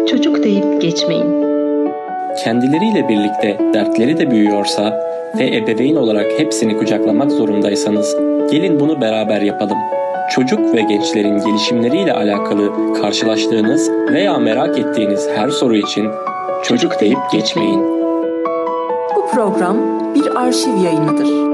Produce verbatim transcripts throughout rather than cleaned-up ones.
çocuk deyip geçmeyin. Kendileriyle birlikte dertleri de büyüyorsa ve ebeveyn olarak hepsini kucaklamak zorundaysanız gelin bunu beraber yapalım. Çocuk ve gençlerin gelişimleriyle alakalı karşılaştığınız veya merak ettiğiniz her soru için çocuk deyip geçmeyin. Bu program bir arşiv yayınıdır.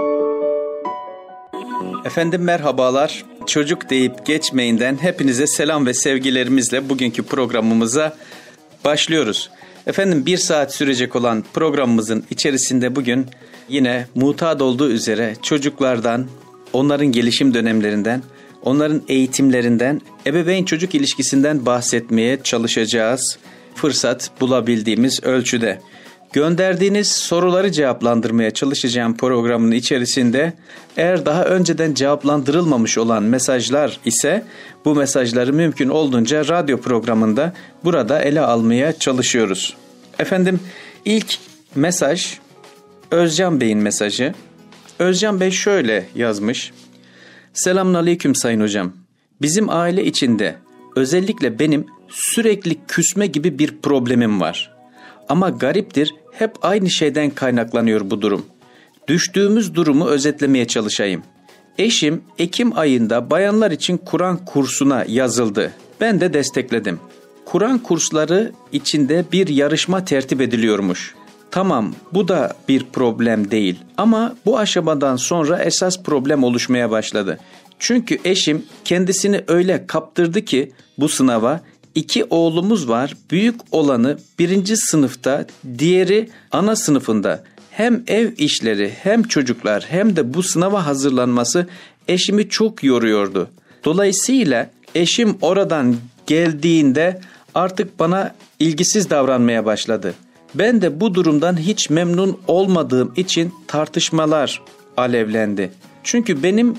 Efendim merhabalar. Çocuk deyip geçmeyinden hepinize selam ve sevgilerimizle bugünkü programımıza başlıyoruz. Efendim bir saat sürecek olan programımızın içerisinde bugün yine mutat olduğu üzere çocuklardan, onların gelişim dönemlerinden, onların eğitimlerinden, ebeveyn çocuk ilişkisinden bahsetmeye çalışacağız. Fırsat bulabildiğimiz ölçüde. Gönderdiğiniz soruları cevaplandırmaya çalışacağım programın içerisinde. Eğer daha önceden cevaplandırılmamış olan mesajlar ise bu mesajları mümkün olduğunca radyo programında burada ele almaya çalışıyoruz. Efendim ilk mesaj Özcan Bey'in mesajı. Özcan Bey şöyle yazmış. Selamünaleyküm sayın hocam. Bizim aile içinde özellikle benim sürekli küsme gibi bir problemim var. Ama gariptir, hep aynı şeyden kaynaklanıyor bu durum. Düştüğümüz durumu özetlemeye çalışayım. Eşim Ekim ayında bayanlar için Kur'an kursuna yazıldı. Ben de destekledim. Kur'an kursları içinde bir yarışma tertip ediliyormuş. Tamam, bu da bir problem değil ama bu aşamadan sonra esas problem oluşmaya başladı. Çünkü eşim kendisini öyle kaptırdı ki bu sınava. İki oğlumuz var. Büyük olanı birinci sınıfta, diğeri ana sınıfında. Hem ev işleri, hem çocuklar, hem de bu sınava hazırlanması eşimi çok yoruyordu. Dolayısıyla eşim oradan geldiğinde artık bana ilgisiz davranmaya başladı. Ben de bu durumdan hiç memnun olmadığım için tartışmalar alevlendi. Çünkü benim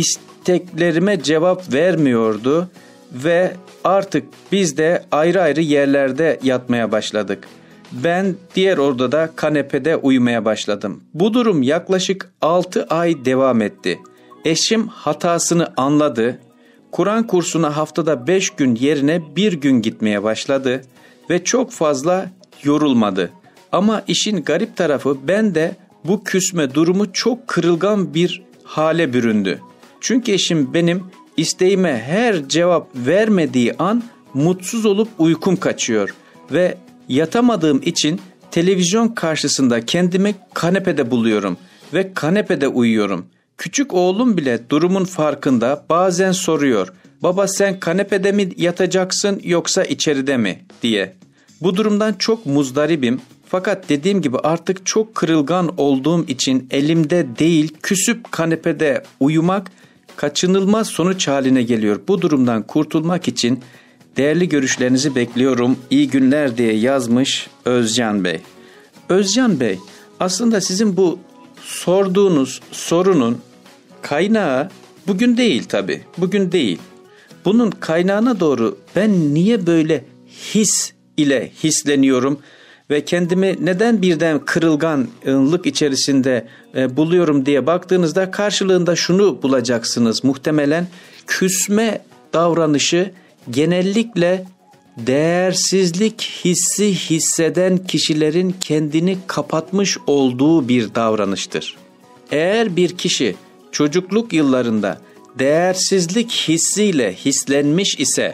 isteklerime cevap vermiyordu ve artık biz de ayrı ayrı yerlerde yatmaya başladık. Ben diğer odada kanepede uyumaya başladım. Bu durum yaklaşık altı ay devam etti. Eşim hatasını anladı. Kur'an kursuna haftada beş gün yerine bir gün gitmeye başladı ve çok fazla yorulmadı. Ama işin garip tarafı ben de bu küsme durumu çok kırılgan bir hale büründü. Çünkü eşim benim İsteğime her cevap vermediği an mutsuz olup uykum kaçıyor ve yatamadığım için televizyon karşısında kendimi kanepede buluyorum ve kanepede uyuyorum. Küçük oğlum bile durumun farkında, bazen soruyor, "Baba sen kanepede mi yatacaksın yoksa içeride mi?" diye. Bu durumdan çok muzdaribim fakat dediğim gibi artık çok kırılgan olduğum için elimde değil, küsüp kanepede uyumak kaçınılmaz sonuç haline geliyor. Bu durumdan kurtulmak için değerli görüşlerinizi bekliyorum. İyi günler diye yazmış Özcan Bey. Özcan Bey, aslında sizin bu sorduğunuz sorunun kaynağı bugün değil tabii. Bugün değil. Bunun kaynağına doğru ben niye böyle his ile hisleniyorum ve kendimi neden birden kırılganlık içerisinde e, buluyorum diye baktığınızda karşılığında şunu bulacaksınız. Muhtemelen küsme davranışı genellikle değersizlik hissi hisseden kişilerin kendini kapatmış olduğu bir davranıştır. Eğer bir kişi çocukluk yıllarında değersizlik hissiyle hislenmiş ise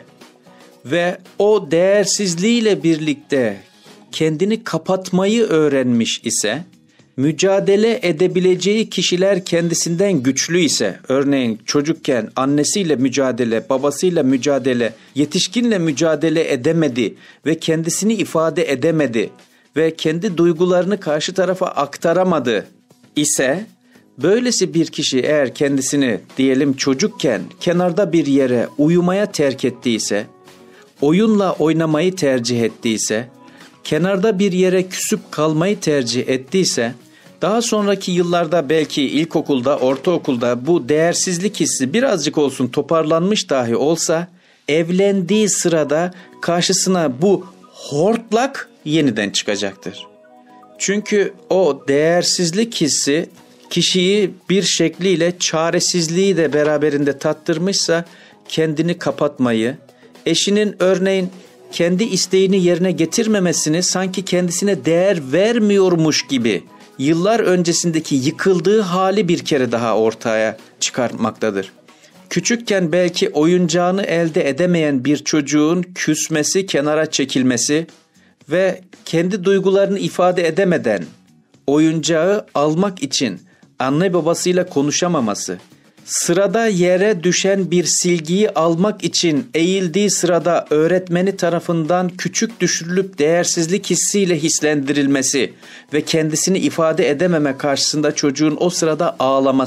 ve o değersizliğiyle birlikte kendini kapatmayı öğrenmiş ise, mücadele edebileceği kişiler kendisinden güçlü ise, örneğin çocukken annesiyle mücadele, babasıyla mücadele, yetişkinle mücadele edemedi ve kendisini ifade edemedi ve kendi duygularını karşı tarafa aktaramadı ise, böylesi bir kişi eğer kendisini diyelim çocukken kenarda bir yere uyumaya terk ettiyse, oyunla oynamayı tercih ettiyse, kenarda bir yere küsüp kalmayı tercih ettiyse, daha sonraki yıllarda belki ilkokulda, ortaokulda bu değersizlik hissi birazcık olsun toparlanmış dahi olsa, evlendiği sırada karşısına bu hortlak yeniden çıkacaktır. Çünkü o değersizlik hissi kişiyi bir şekliyle çaresizliği de beraberinde tattırmışsa kendini kapatmayı, eşinin örneğin kendi isteğini yerine getirmemesini, sanki kendisine değer vermiyormuş gibi yıllar öncesindeki yıkıldığı hali bir kere daha ortaya çıkarmaktadır. Küçükken belki oyuncağını elde edemeyen bir çocuğun küsmesi, kenara çekilmesi ve kendi duygularını ifade edemeden oyuncağı almak için anne babasıyla konuşamaması, sırada yere düşen bir silgiyi almak için eğildiği sırada öğretmeni tarafından küçük düşürülüp değersizlik hissiyle hislendirilmesi ve kendisini ifade edememe karşısında çocuğun o sırada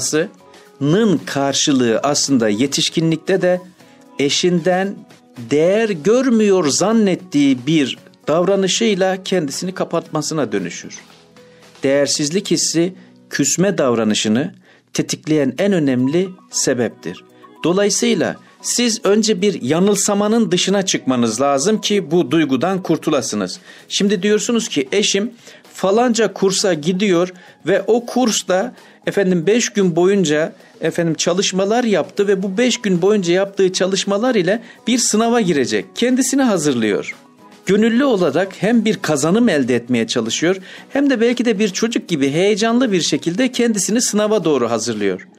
ağlamasının karşılığı aslında yetişkinlikte de eşinden değer görmüyor zannettiği bir davranışıyla kendisini kapatmasına dönüşür. Değersizlik hissi küsme davranışını tetikleyen en önemli sebeptir. Dolayısıyla siz önce bir yanılsamanın dışına çıkmanız lazım ki bu duygudan kurtulasınız. Şimdi diyorsunuz ki eşim falanca kursa gidiyor ve o kursta efendim beş gün boyunca efendim çalışmalar yaptı ve bu beş gün boyunca yaptığı çalışmalar ile bir sınava girecek. Kendisini hazırlıyor. Gönüllü olarak hem bir kazanım elde etmeye çalışıyor hem de belki de bir çocuk gibi heyecanlı bir şekilde kendisini sınava doğru hazırlıyor.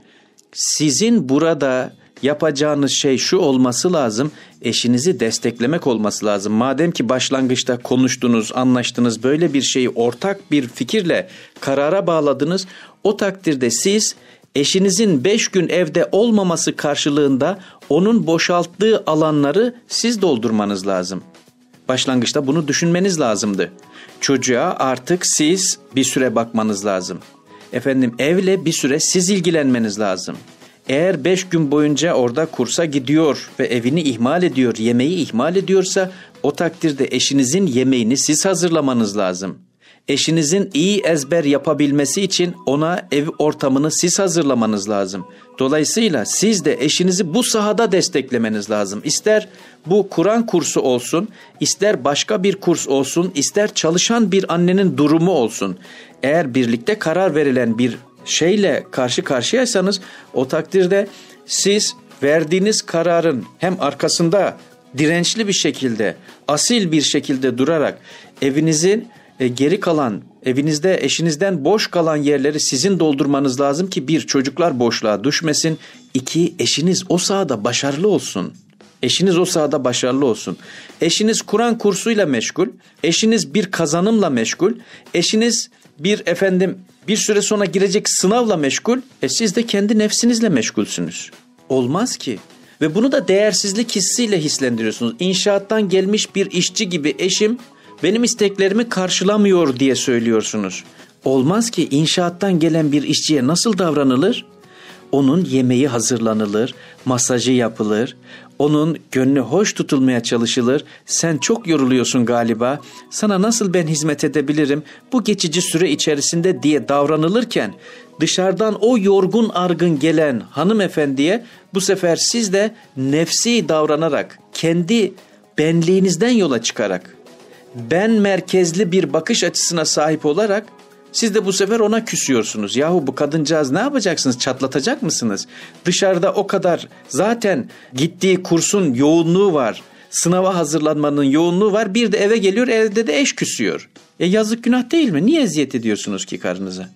Sizin burada yapacağınız şey şu olması lazım, eşinizi desteklemek olması lazım. Madem ki başlangıçta konuştunuz, anlaştınız, böyle bir şeyi ortak bir fikirle karara bağladınız, o takdirde siz eşinizin beş gün evde olmaması karşılığında onun boşalttığı alanları siz doldurmanız lazım. Başlangıçta bunu düşünmeniz lazımdı. Çocuğa artık siz bir süre bakmanız lazım. Efendim evle bir süre siz ilgilenmeniz lazım. Eğer beş gün boyunca orada kursa gidiyor ve evini ihmal ediyor, yemeği ihmal ediyorsa o takdirde eşinizin yemeğini siz hazırlamanız lazım. Eşinizin iyi ezber yapabilmesi için ona ev ortamını siz hazırlamanız lazım. Dolayısıyla siz de eşinizi bu sahada desteklemeniz lazım. İster bu Kur'an kursu olsun, ister başka bir kurs olsun, ister çalışan bir annenin durumu olsun. Eğer birlikte karar verilen bir şeyle karşı karşıyaysanız o takdirde siz verdiğiniz kararın hem arkasında dirençli bir şekilde, asil bir şekilde durarak evinizin E, geri kalan, evinizde eşinizden boş kalan yerleri sizin doldurmanız lazım ki bir, çocuklar boşluğa düşmesin. İki, eşiniz o sahada başarılı olsun. Eşiniz o sahada başarılı olsun. Eşiniz Kur'an kursuyla meşgul, eşiniz bir kazanımla meşgul, eşiniz bir efendim bir süre sonra girecek sınavla meşgul, e siz de kendi nefsinizle meşgulsünüz. Olmaz ki. Ve bunu da değersizlik hissiyle hislendiriyorsunuz. İnşaattan gelmiş bir işçi gibi eşim benim isteklerimi karşılamıyor diye söylüyorsunuz. Olmaz ki, inşaattan gelen bir işçiye nasıl davranılır? Onun yemeği hazırlanılır, masajı yapılır, onun gönlü hoş tutulmaya çalışılır. Sen çok yoruluyorsun galiba, sana nasıl ben hizmet edebilirim bu geçici süre içerisinde diye davranılırken, dışarıdan o yorgun argın gelen hanımefendiye bu sefer siz de nefsi davranarak, kendi benliğinizden yola çıkarak, ben merkezli bir bakış açısına sahip olarak siz de bu sefer ona küsüyorsunuz. Yahu bu kadıncağız ne yapacaksınız? Çatlatacak mısınız? Dışarıda o kadar zaten gittiği kursun yoğunluğu var. Sınava hazırlanmanın yoğunluğu var. Bir de eve geliyor, evde de eş küsüyor. E yazık, günah değil mi? Niye eziyet ediyorsunuz ki karınıza?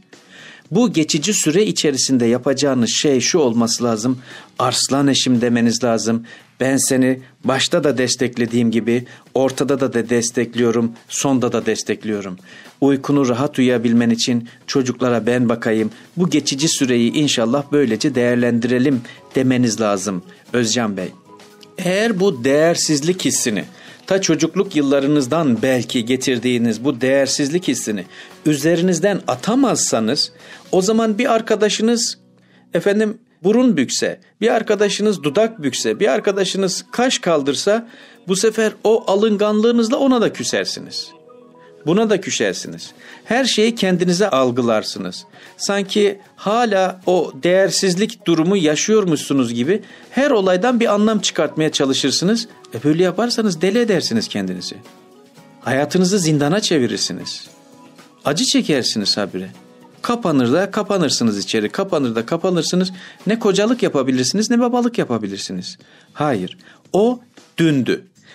Bu geçici süre içerisinde yapacağınız şey şu olması lazım. Arslan eşim demeniz lazım. Ben seni başta da desteklediğim gibi ortada da, da destekliyorum, sonda da destekliyorum. Uykunu rahat uyuyabilmen için çocuklara ben bakayım. Bu geçici süreyi inşallah böylece değerlendirelim demeniz lazım Özcan Bey. Eğer bu değersizlik hissini, ta çocukluk yıllarınızdan belki getirdiğiniz bu değersizlik hissini üzerinizden atamazsanız, o zaman bir arkadaşınız efendim burun bükse, bir arkadaşınız dudak bükse, bir arkadaşınız kaş kaldırsa, bu sefer o alınganlığınızla ona da küsersiniz. Buna da küsersiniz. Her şeyi kendinize algılarsınız. Sanki hala o değersizlik durumu yaşıyormuşsunuz gibi her olaydan bir anlam çıkartmaya çalışırsınız. E böyle yaparsanız deli edersiniz kendinizi. Hayatınızı zindana çevirirsiniz. Acı çekersiniz habire. Kapanır da kapanırsınız içeri, kapanır da kapanırsınız. Ne kocalık yapabilirsiniz ne babalık yapabilirsiniz. Hayır, o dündü.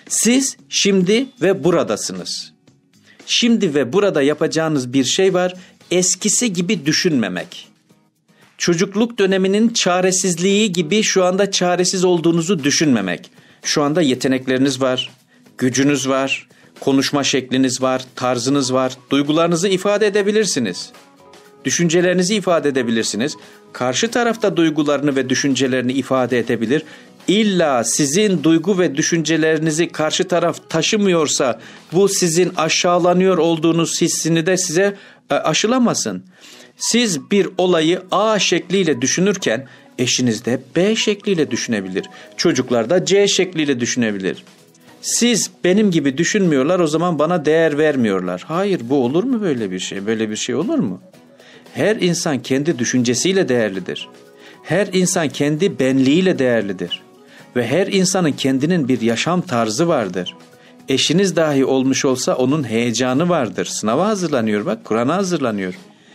Siz şimdi ve buradasınız. Şimdi ve burada yapacağınız bir şey var. Eskisi gibi düşünmemek. Çocukluk döneminin çaresizliği gibi şu anda çaresiz olduğunuzu düşünmemek. Şu anda yetenekleriniz var, gücünüz var, konuşma şekliniz var, tarzınız var, duygularınızı ifade edebilirsiniz. Düşüncelerinizi ifade edebilirsiniz. Karşı tarafta duygularını ve düşüncelerini ifade edebilir. İlla sizin duygu ve düşüncelerinizi karşı taraf taşımıyorsa bu sizin aşağılanıyor olduğunuz hissini de size aşılamasın. Siz bir olayı A şekliyle düşünürken eşiniz de B şekliyle düşünebilir. Çocuklar da C şekliyle düşünebilir. Siz benim gibi düşünmüyorlar, o zaman bana değer vermiyorlar. Hayır, bu olur mu böyle bir şey? Böyle bir şey olur mu? Her insan kendi düşüncesiyle değerlidir. Her insan kendi benliğiyle değerlidir. Ve her insanın kendinin bir yaşam tarzı vardır. Eşiniz dahi olmuş olsa onun heyecanı vardır. Sınava hazırlanıyor, bak Kur'an'a hazırlanıyor.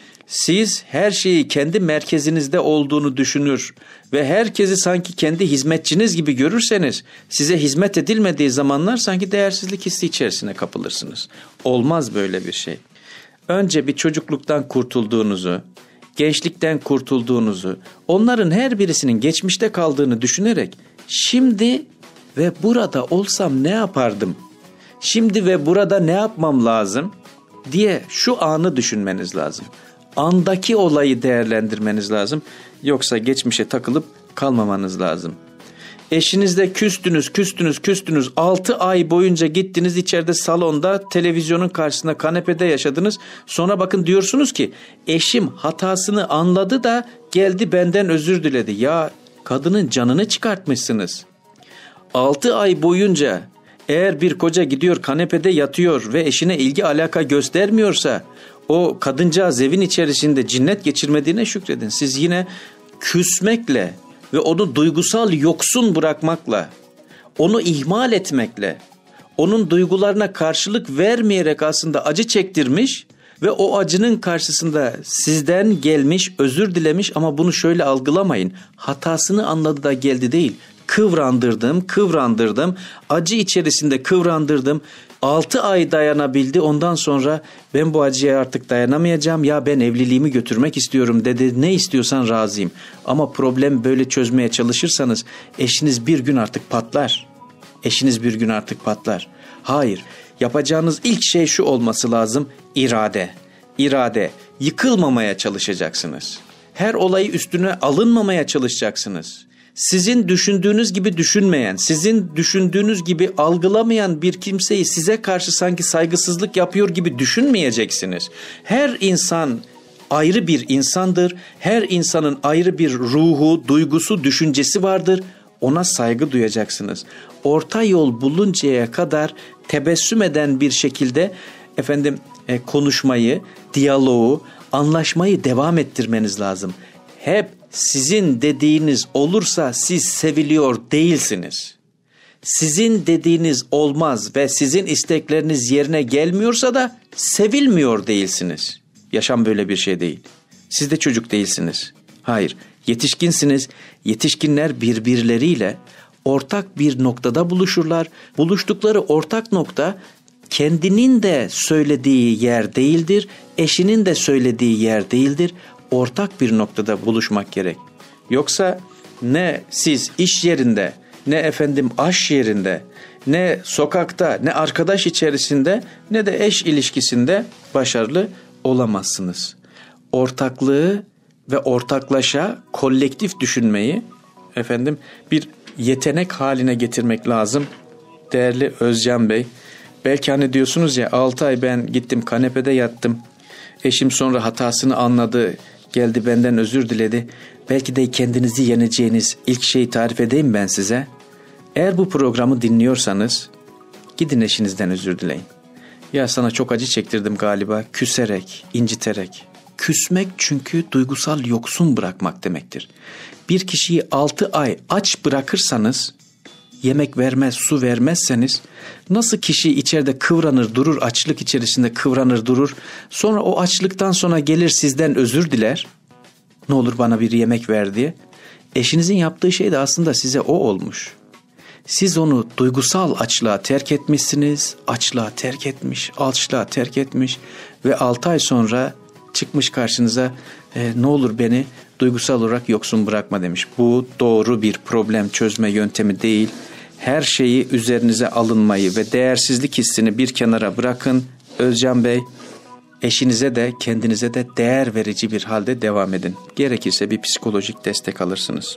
Siz her şeyi kendi merkezinizde olduğunu düşünür ve herkesi sanki kendi hizmetçiniz gibi görürseniz, size hizmet edilmediği zamanlar sanki değersizlik hissi içerisine kapılırsınız. Olmaz böyle bir şey. Önce bir çocukluktan kurtulduğunuzu, gençlikten kurtulduğunuzu, onların her birisinin geçmişte kaldığını düşünerek şimdi ve burada olsam ne yapardım? Şimdi ve burada ne yapmam lazım diye şu anı düşünmeniz lazım. Andaki olayı değerlendirmeniz lazım. Yoksa geçmişe takılıp kalmamanız lazım. Eşinizle küstünüz, küstünüz, küstünüz. altı ay boyunca gittiniz içeride salonda, televizyonun karşısında, kanepede yaşadınız. Sonra bakın diyorsunuz ki eşim hatasını anladı da geldi benden özür diledi. Ya kadının canını çıkartmışsınız. altı ay boyunca eğer bir koca gidiyor kanepede yatıyor ve eşine ilgi alaka göstermiyorsa o kadıncağız evin içerisinde cinnet geçirmediğine şükredin. Siz yine küsmekle ve onu duygusal yoksun bırakmakla, onu ihmal etmekle, onun duygularına karşılık vermeyerek aslında acı çektirmiş ve o acının karşısında sizden gelmiş, özür dilemiş ama bunu şöyle algılamayın. Hatasını anladı da geldi değil. Kıvrandırdım, kıvrandırdım, acı içerisinde kıvrandırdım. altı ay dayanabildi, ondan sonra ben bu acıya artık dayanamayacağım, ya ben evliliğimi götürmek istiyorum dedi. Ne istiyorsan razıyım. Ama problem böyle çözmeye çalışırsanız eşiniz bir gün artık patlar. Eşiniz bir gün artık patlar. Hayır, yapacağınız ilk şey şu olması lazım: irade. İrade. Yıkılmamaya çalışacaksınız. Her olayı üstüne alınmamaya çalışacaksınız. Sizin düşündüğünüz gibi düşünmeyen, sizin düşündüğünüz gibi algılamayan bir kimseyi size karşı sanki saygısızlık yapıyor gibi düşünmeyeceksiniz. Her insan ayrı bir insandır. Her insanın ayrı bir ruhu, duygusu, düşüncesi vardır. Ona saygı duyacaksınız. Orta yol buluncaya kadar tebessüm eden bir şekilde efendim e, konuşmayı, diyaloğu, anlaşmayı devam ettirmeniz lazım. Hep sizin dediğiniz olursa siz seviliyor değilsiniz. Sizin dediğiniz olmaz ve sizin istekleriniz yerine gelmiyorsa da sevilmiyor değilsiniz. Yaşam böyle bir şey değil. Siz de çocuk değilsiniz. Hayır, yetişkinsiniz. Yetişkinler birbirleriyle ortak bir noktada buluşurlar. Buluştukları ortak nokta kendinin de söylediği yer değildir, eşinin de söylediği yer değildir. Ortak bir noktada buluşmak gerek. Yoksa ne siz iş yerinde, ne efendim aş yerinde, ne sokakta, ne arkadaş içerisinde, ne de eş ilişkisinde başarılı olamazsınız. Ortaklığı ve ortaklaşa kolektif düşünmeyi efendim bir yetenek haline getirmek lazım. Değerli Özcan Bey, belki hani diyorsunuz ya, altı ay ben gittim kanepede yattım. Eşim sonra hatasını anladı, geldi benden özür diledi. Belki de kendinizi yeneceğiniz ilk şeyi tarif edeyim ben size. Eğer bu programı dinliyorsanız gidin eşinizden özür dileyin. Ya sana çok acı çektirdim galiba, küserek, inciterek. Küsmek çünkü duygusal yoksun bırakmak demektir. Bir kişiyi altı ay aç bırakırsanız, yemek vermez, su vermezseniz, nasıl kişi içeride kıvranır durur, açlık içerisinde kıvranır durur, sonra o açlıktan sonra gelir sizden özür diler, ne olur bana bir yemek ver diye. Eşinizin yaptığı şey de aslında size o olmuş. Siz onu duygusal açlığa terk etmişsiniz, açlığa terk etmiş, açlığa terk etmiş ve altı ay sonra çıkmış karşınıza e, ne olur beni duygusal olarak yoksun bırakma demiş. Bu doğru bir problem çözme yöntemi değil. Her şeyi üzerinize alınmayı ve değersizlik hissini bir kenara bırakın. Özcan Bey, eşinize de kendinize de değer verici bir halde devam edin. Gerekirse bir psikolojik destek alırsınız.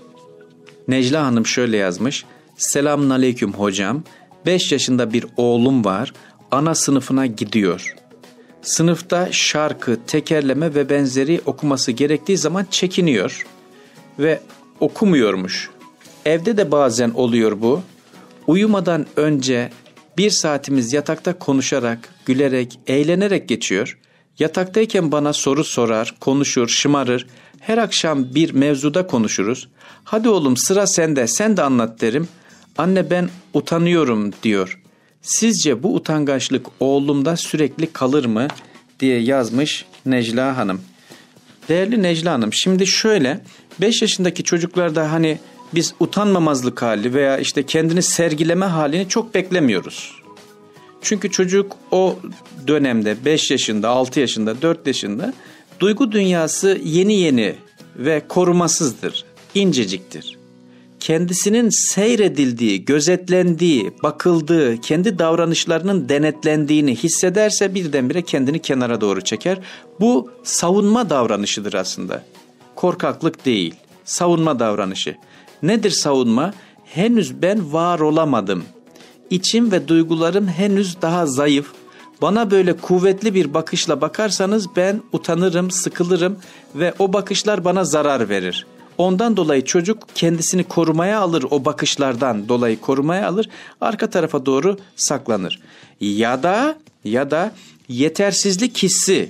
Necla Hanım şöyle yazmış. Selamun aleyküm hocam. beş yaşında bir oğlum var. Ana sınıfına gidiyor. Sınıfta şarkı, tekerleme ve benzeri okuması gerektiği zaman çekiniyor ve okumuyormuş. Evde de bazen oluyor bu. Uyumadan önce bir saatimiz yatakta konuşarak, gülerek, eğlenerek geçiyor. Yataktayken bana soru sorar, konuşur, şımarır. Her akşam bir mevzuda konuşuruz. Hadi oğlum sıra sende, sen de anlat derim. Anne ben utanıyorum diyor. Sizce bu utangaçlık oğlumda sürekli kalır mı diye yazmış Necla Hanım. Değerli Necla Hanım, şimdi şöyle beş yaşındaki çocuklarda hani biz utanmamazlık hali veya işte kendini sergileme halini çok beklemiyoruz. Çünkü çocuk o dönemde beş yaşında, altı yaşında, dört yaşında duygu dünyası yeni yeni ve korumasızdır, inceciktir. Kendisinin seyredildiği, gözetlendiği, bakıldığı, kendi davranışlarının denetlendiğini hissederse birdenbire kendini kenara doğru çeker. Bu savunma davranışıdır aslında. Korkaklık değil, savunma davranışı. Nedir savunma? Henüz ben var olamadım. İçim ve duygularım henüz daha zayıf. Bana böyle kuvvetli bir bakışla bakarsanız ben utanırım, sıkılırım ve o bakışlar bana zarar verir. Ondan dolayı çocuk kendisini korumaya alır, o bakışlardan dolayı korumaya alır, arka tarafa doğru saklanır. Ya da ya da yetersizlik hissi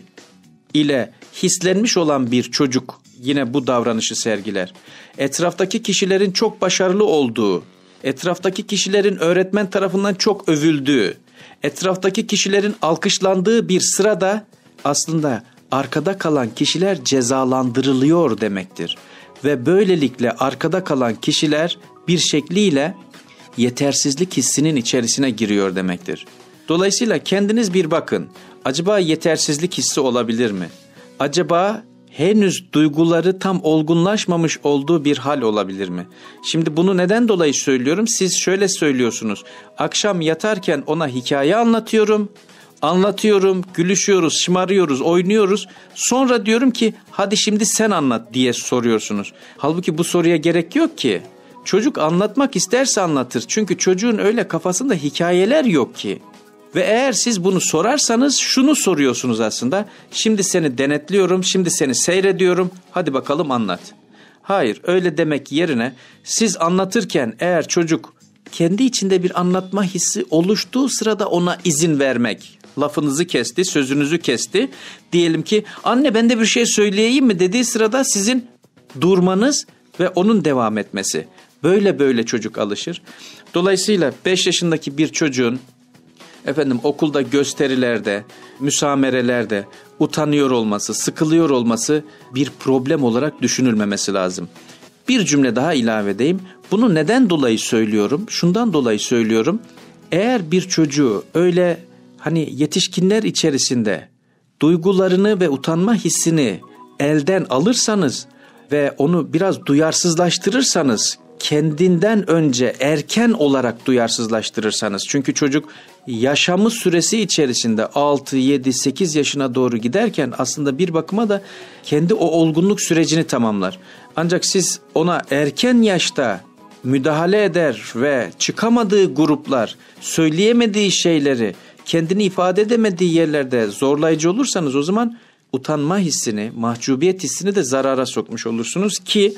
ile hislenmiş olan bir çocuk yine bu davranışı sergiler. Etraftaki kişilerin çok başarılı olduğu, etraftaki kişilerin öğretmen tarafından çok övüldüğü, etraftaki kişilerin alkışlandığı bir sırada aslında arkada kalan kişiler cezalandırılıyor demektir. Ve böylelikle arkada kalan kişiler bir şekliyle yetersizlik hissinin içerisine giriyor demektir. Dolayısıyla kendiniz bir bakın. Acaba yetersizlik hissi olabilir mi? Acaba henüz duyguları tam olgunlaşmamış olduğu bir hal olabilir mi? Şimdi bunu neden dolayı söylüyorum? Siz şöyle söylüyorsunuz. Akşam yatarken ona hikaye anlatıyorum. Anlatıyorum, gülüşüyoruz, şımarıyoruz, oynuyoruz. Sonra diyorum ki hadi şimdi sen anlat diye soruyorsunuz. Halbuki bu soruya gerek yok ki. Çocuk anlatmak isterse anlatır. Çünkü çocuğun öyle kafasında hikayeler yok ki. Ve eğer siz bunu sorarsanız şunu soruyorsunuz aslında. Şimdi seni denetliyorum, şimdi seni seyrediyorum. Hadi bakalım anlat. Hayır, öyle demek yerine siz anlatırken eğer çocuk kendi içinde bir anlatma hissi oluştuğu sırada ona izin vermek. Lafınızı kesti, sözünüzü kesti. Diyelim ki anne ben de bir şey söyleyeyim mi dediği sırada sizin durmanız ve onun devam etmesi. Böyle böyle çocuk alışır. Dolayısıyla beş yaşındaki bir çocuğun efendim okulda gösterilerde, müsamerelerde utanıyor olması, sıkılıyor olması bir problem olarak düşünülmemesi lazım. Bir cümle daha ilave edeyim. Bunu neden dolayı söylüyorum? Şundan dolayı söylüyorum. Eğer bir çocuğu öyle hani yetişkinler içerisinde duygularını ve utanma hissini elden alırsanız ve onu biraz duyarsızlaştırırsanız, kendinden önce erken olarak duyarsızlaştırırsanız, çünkü çocuk yaşamı süresi içerisinde altı, yedi, sekiz yaşına doğru giderken aslında bir bakıma da kendi o olgunluk sürecini tamamlar. Ancak siz ona erken yaşta müdahale eder ve çıkamadığı gruplar, söyleyemediği şeyleri, kendini ifade edemediği yerlerde zorlayıcı olursanız o zaman utanma hissini, mahcubiyet hissini de zarara sokmuş olursunuz ki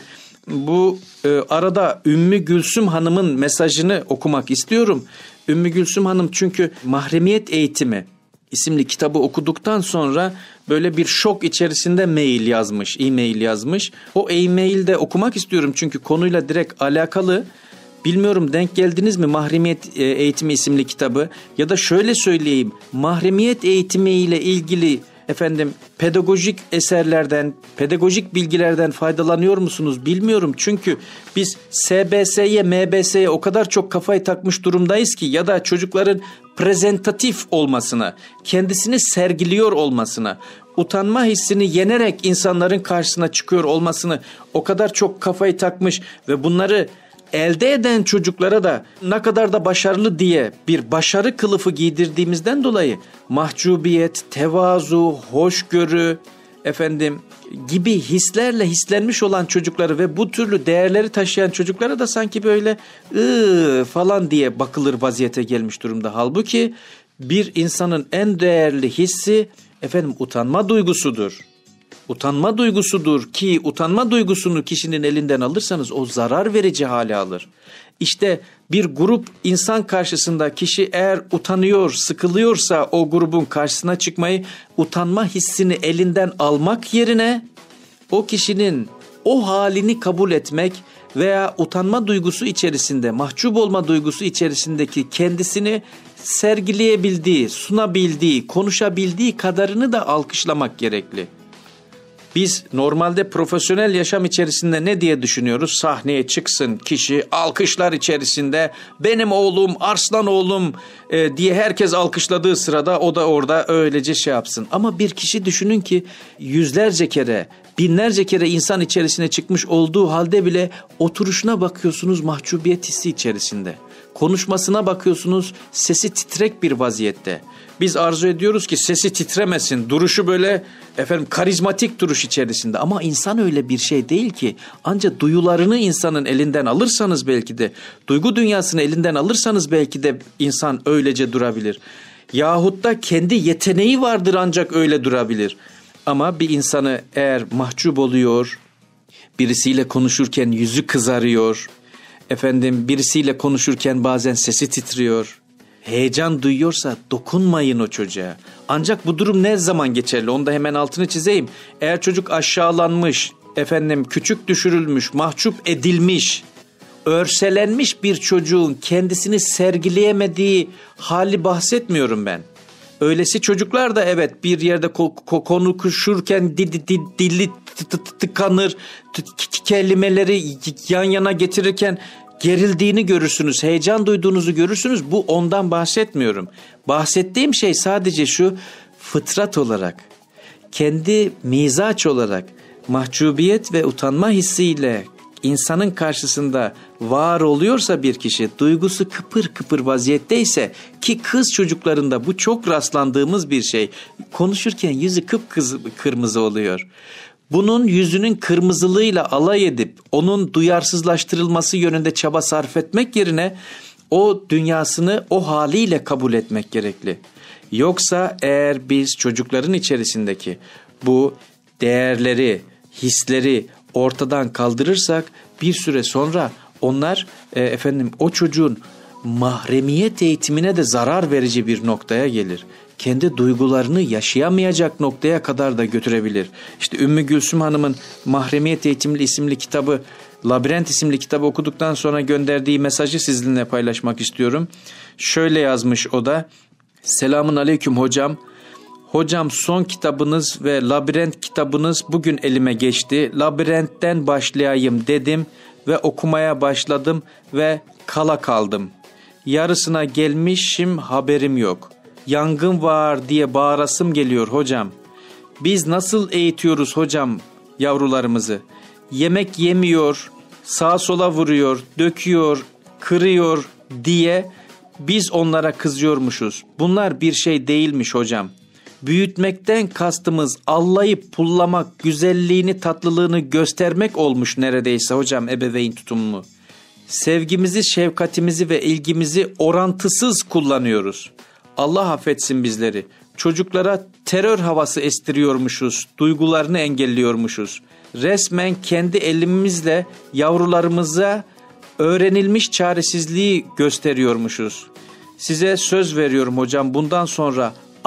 bu e, arada Ümmü Gülsüm Hanım'ın mesajını okumak istiyorum. Ümmü Gülsüm Hanım çünkü Mahremiyet Eğitimi isimli kitabı okuduktan sonra böyle bir şok içerisinde mail yazmış, e-mail yazmış. O e-mailde okumak istiyorum çünkü konuyla direkt alakalı. Bilmiyorum denk geldiniz mi Mahremiyet Eğitimi isimli kitabı ya da şöyle söyleyeyim, mahremiyet eğitimi ile ilgili efendim pedagojik eserlerden, pedagojik bilgilerden faydalanıyor musunuz bilmiyorum. Çünkü biz S B S'ye, M B S'ye o kadar çok kafayı takmış durumdayız ki, ya da çocukların prezentatif olmasına, kendisini sergiliyor olmasına, utanma hissini yenerek insanların karşısına çıkıyor olmasını o kadar çok kafayı takmış ve bunları elde eden çocuklara da ne kadar da başarılı diye bir başarı kılıfı giydirdiğimizden dolayı mahcubiyet, tevazu, hoşgörü efendim gibi hislerle hislenmiş olan çocukları ve bu türlü değerleri taşıyan çocuklara da sanki böyle ıı falan diye bakılır vaziyete gelmiş durumda. Halbuki bir insanın en değerli hissi efendim utanma duygusudur. Utanma duygusudur ki utanma duygusunu kişinin elinden alırsanız o zarar verici hale alır. İşte bir grup insan karşısında kişi eğer utanıyor, sıkılıyorsa o grubun karşısına çıkmayı, utanma hissini elinden almak yerine o kişinin o halini kabul etmek veya utanma duygusu içerisinde, mahcup olma duygusu içerisindeki kendisini sergileyebildiği, sunabildiği, konuşabildiği kadarını da alkışlamak gerekli. Biz normalde profesyonel yaşam içerisinde ne diye düşünüyoruz? Sahneye çıksın kişi, alkışlar içerisinde benim oğlum, arslan oğlum e, diye herkes alkışladığı sırada o da orada öylece şey yapsın. Ama bir kişi düşünün ki yüzlerce kere, binlerce kere insan içerisine çıkmış olduğu halde bile oturuşuna bakıyorsunuz mahcubiyet hissi içerisinde. Konuşmasına bakıyorsunuz sesi titrek bir vaziyette. Biz arzu ediyoruz ki sesi titremesin, duruşu böyle efendim karizmatik duruş içerisinde. Ama insan öyle bir şey değil ki. Ancak duyularını insanın elinden alırsanız belki de, duygu dünyasını elinden alırsanız belki de insan öylece durabilir. Yahut da kendi yeteneği vardır ancak öyle durabilir. Ama bir insanı eğer mahcup oluyor, birisiyle konuşurken yüzü kızarıyor, efendim birisiyle konuşurken bazen sesi titriyor, heyecan duyuyorsa dokunmayın o çocuğa. Ancak bu durum ne zaman geçerli? Onu da hemen altını çizeyim. Eğer çocuk aşağılanmış, efendim küçük düşürülmüş, mahcup edilmiş, örselenmiş bir çocuğun kendisini sergileyemediği hali bahsetmiyorum ben. Öylesi çocuklar da evet bir yerde konuşurken dili tıkanır, kelimeleri yan yana getirirken gerildiğini görürsünüz, heyecan duyduğunuzu görürsünüz. Bu ondan bahsetmiyorum. Bahsettiğim şey sadece şu: fıtrat olarak, kendi mizaç olarak mahcubiyet ve utanma hissiyle insanın karşısında var oluyorsa bir kişi, duygusu kıpır kıpır vaziyetteyse, ki kız çocuklarında bu çok rastlandığımız bir şey, konuşurken yüzü kıpkırmızı oluyor. Bunun yüzünün kırmızılığıyla alay edip onun duyarsızlaştırılması yönünde çaba sarf etmek yerine o dünyasını o haliyle kabul etmek gerekli. Yoksa eğer biz çocukların içerisindeki bu değerleri, hisleri ortadan kaldırırsak bir süre sonra onlar e, efendim o çocuğun mahremiyet eğitimine de zarar verici bir noktaya gelir. Kendi duygularını yaşayamayacak noktaya kadar da götürebilir. İşte Ümmü Gülsüm Hanım'ın Mahremiyet Eğitimli isimli kitabı, Labirent isimli kitabı okuduktan sonra gönderdiği mesajı sizinle paylaşmak istiyorum. Şöyle yazmış o da: Selamun aleyküm hocam. Hocam son kitabınız ve Labirent kitabınız bugün elime geçti. Labirentten başlayayım dedim ve okumaya başladım ve kala kaldım. Yarısına gelmişim, haberim yok. Yangın var diye bağırasım geliyor hocam. Biz nasıl eğitiyoruz hocam yavrularımızı? Yemek yemiyor, sağa sola vuruyor, döküyor, kırıyor diye biz onlara kızıyormuşuz. Bunlar bir şey değilmiş hocam. Büyütmekten kastımız allayıp pullamak, güzelliğini, tatlılığını göstermek olmuş neredeyse hocam ebeveyn tutumunu. Sevgimizi, şefkatimizi ve ilgimizi orantısız kullanıyoruz. Allah affetsin bizleri. Çocuklara terör havası estiriyormuşuz, duygularını engelliyormuşuz. Resmen kendi elimizle yavrularımıza öğrenilmiş çaresizliği gösteriyormuşuz. Size söz veriyorum hocam, bundan sonra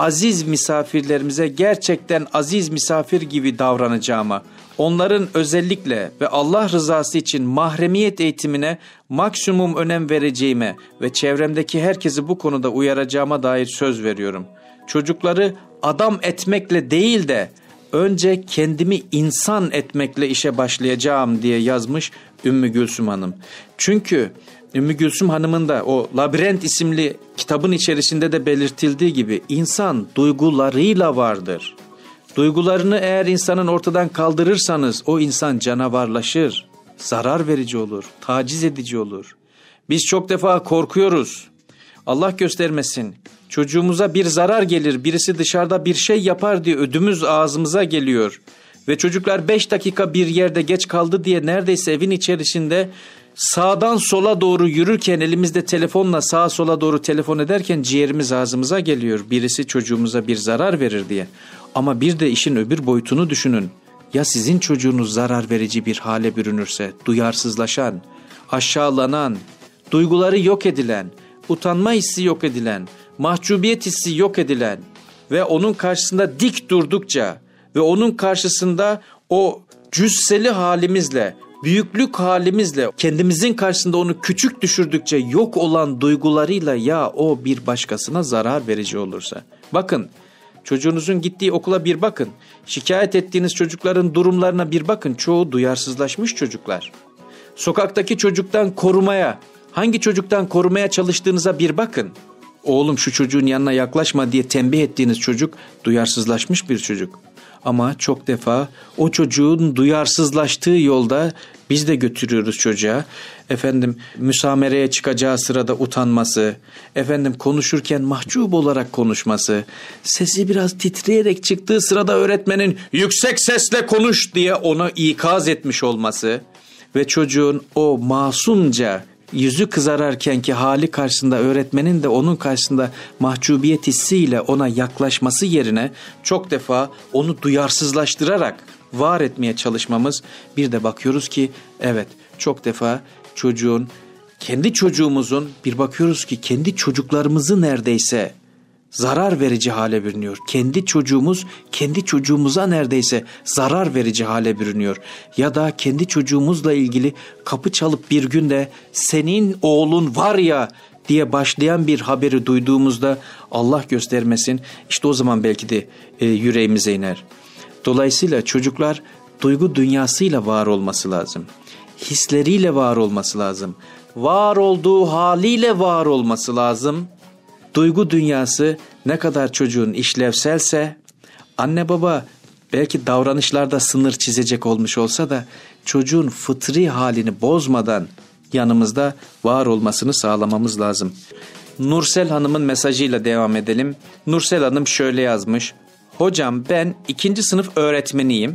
aziz misafirlerimize gerçekten aziz misafir gibi davranacağıma, onların özellikle ve Allah rızası için mahremiyet eğitimine maksimum önem vereceğime ve çevremdeki herkesi bu konuda uyaracağıma dair söz veriyorum. Çocukları adam etmekle değil de önce kendimi insan etmekle işe başlayacağım diye yazmış Ümmü Gülsüm Hanım. Çünkü Ümmü Gülsüm Hanım'ın da o Labirent isimli kitabın içerisinde de belirtildiği gibi insan duygularıyla vardır. Duygularını eğer insanın ortadan kaldırırsanız o insan canavarlaşır, zarar verici olur, taciz edici olur. Biz çok defa korkuyoruz. Allah göstermesin. Çocuğumuza bir zarar gelir, birisi dışarıda bir şey yapar diye ödümüz ağzımıza geliyor. Ve çocuklar beş dakika bir yerde geç kaldı diye neredeyse evin içerisinde sağdan sola doğru yürürken elimizde telefonla sağa sola doğru telefon ederken ciğerimiz ağzımıza geliyor. Birisi çocuğumuza bir zarar verir diye. Ama bir de işin öbür boyutunu düşünün. Ya sizin çocuğunuz zarar verici bir hale bürünürse, duyarsızlaşan, aşağılanan, duyguları yok edilen, utanma hissi yok edilen, mahcubiyet hissi yok edilen ve onun karşısında dik durdukça ve onun karşısında o cüsseli halimizle, büyüklük halimizle kendimizin karşısında onu küçük düşürdükçe yok olan duygularıyla ya o bir başkasına zarar verici olursa. Bakın, çocuğunuzun gittiği okula bir bakın. Şikayet ettiğiniz çocukların durumlarına bir bakın. Çoğu duyarsızlaşmış çocuklar. Sokaktaki çocuktan korumaya, hangi çocuktan korumaya çalıştığınıza bir bakın. Oğlum şu çocuğun yanına yaklaşma diye tembih ettiğiniz çocuk duyarsızlaşmış bir çocuk. Ama çok defa o çocuğun duyarsızlaştığı yolda biz de götürüyoruz çocuğa. Efendim müsamereye çıkacağı sırada utanması, efendim konuşurken mahcup olarak konuşması, sesi biraz titreyerek çıktığı sırada öğretmenin yüksek sesle konuş diye ona ikaz etmiş olması ve çocuğun o masumca yüzü kızararkenki hali karşısında öğretmenin de onun karşısında mahcubiyet hissiyle ona yaklaşması yerine çok defa onu duyarsızlaştırarak var etmeye çalışmamız, bir de bakıyoruz ki evet çok defa çocuğun, kendi çocuğumuzun, bir bakıyoruz ki kendi çocuklarımızı neredeyse zarar verici hale bürünüyor. Kendi çocuğumuz kendi çocuğumuza neredeyse zarar verici hale bürünüyor. Ya da kendi çocuğumuzla ilgili kapı çalıp bir günde senin oğlun var ya diye başlayan bir haberi duyduğumuzda Allah göstermesin işte o zaman belki de e, yüreğimize iner. Dolayısıyla çocuklar duygu dünyasıyla var olması lazım. Hisleriyle var olması lazım. Var olduğu haliyle var olması lazım. Duygu dünyası ne kadar çocuğun işlevselse, anne baba belki davranışlarda sınır çizecek olmuş olsa da çocuğun fıtri halini bozmadan yanımızda var olmasını sağlamamız lazım. Nursel Hanım'ın mesajıyla devam edelim. Nursel Hanım şöyle yazmış. Hocam ben ikinci sınıf öğretmeniyim.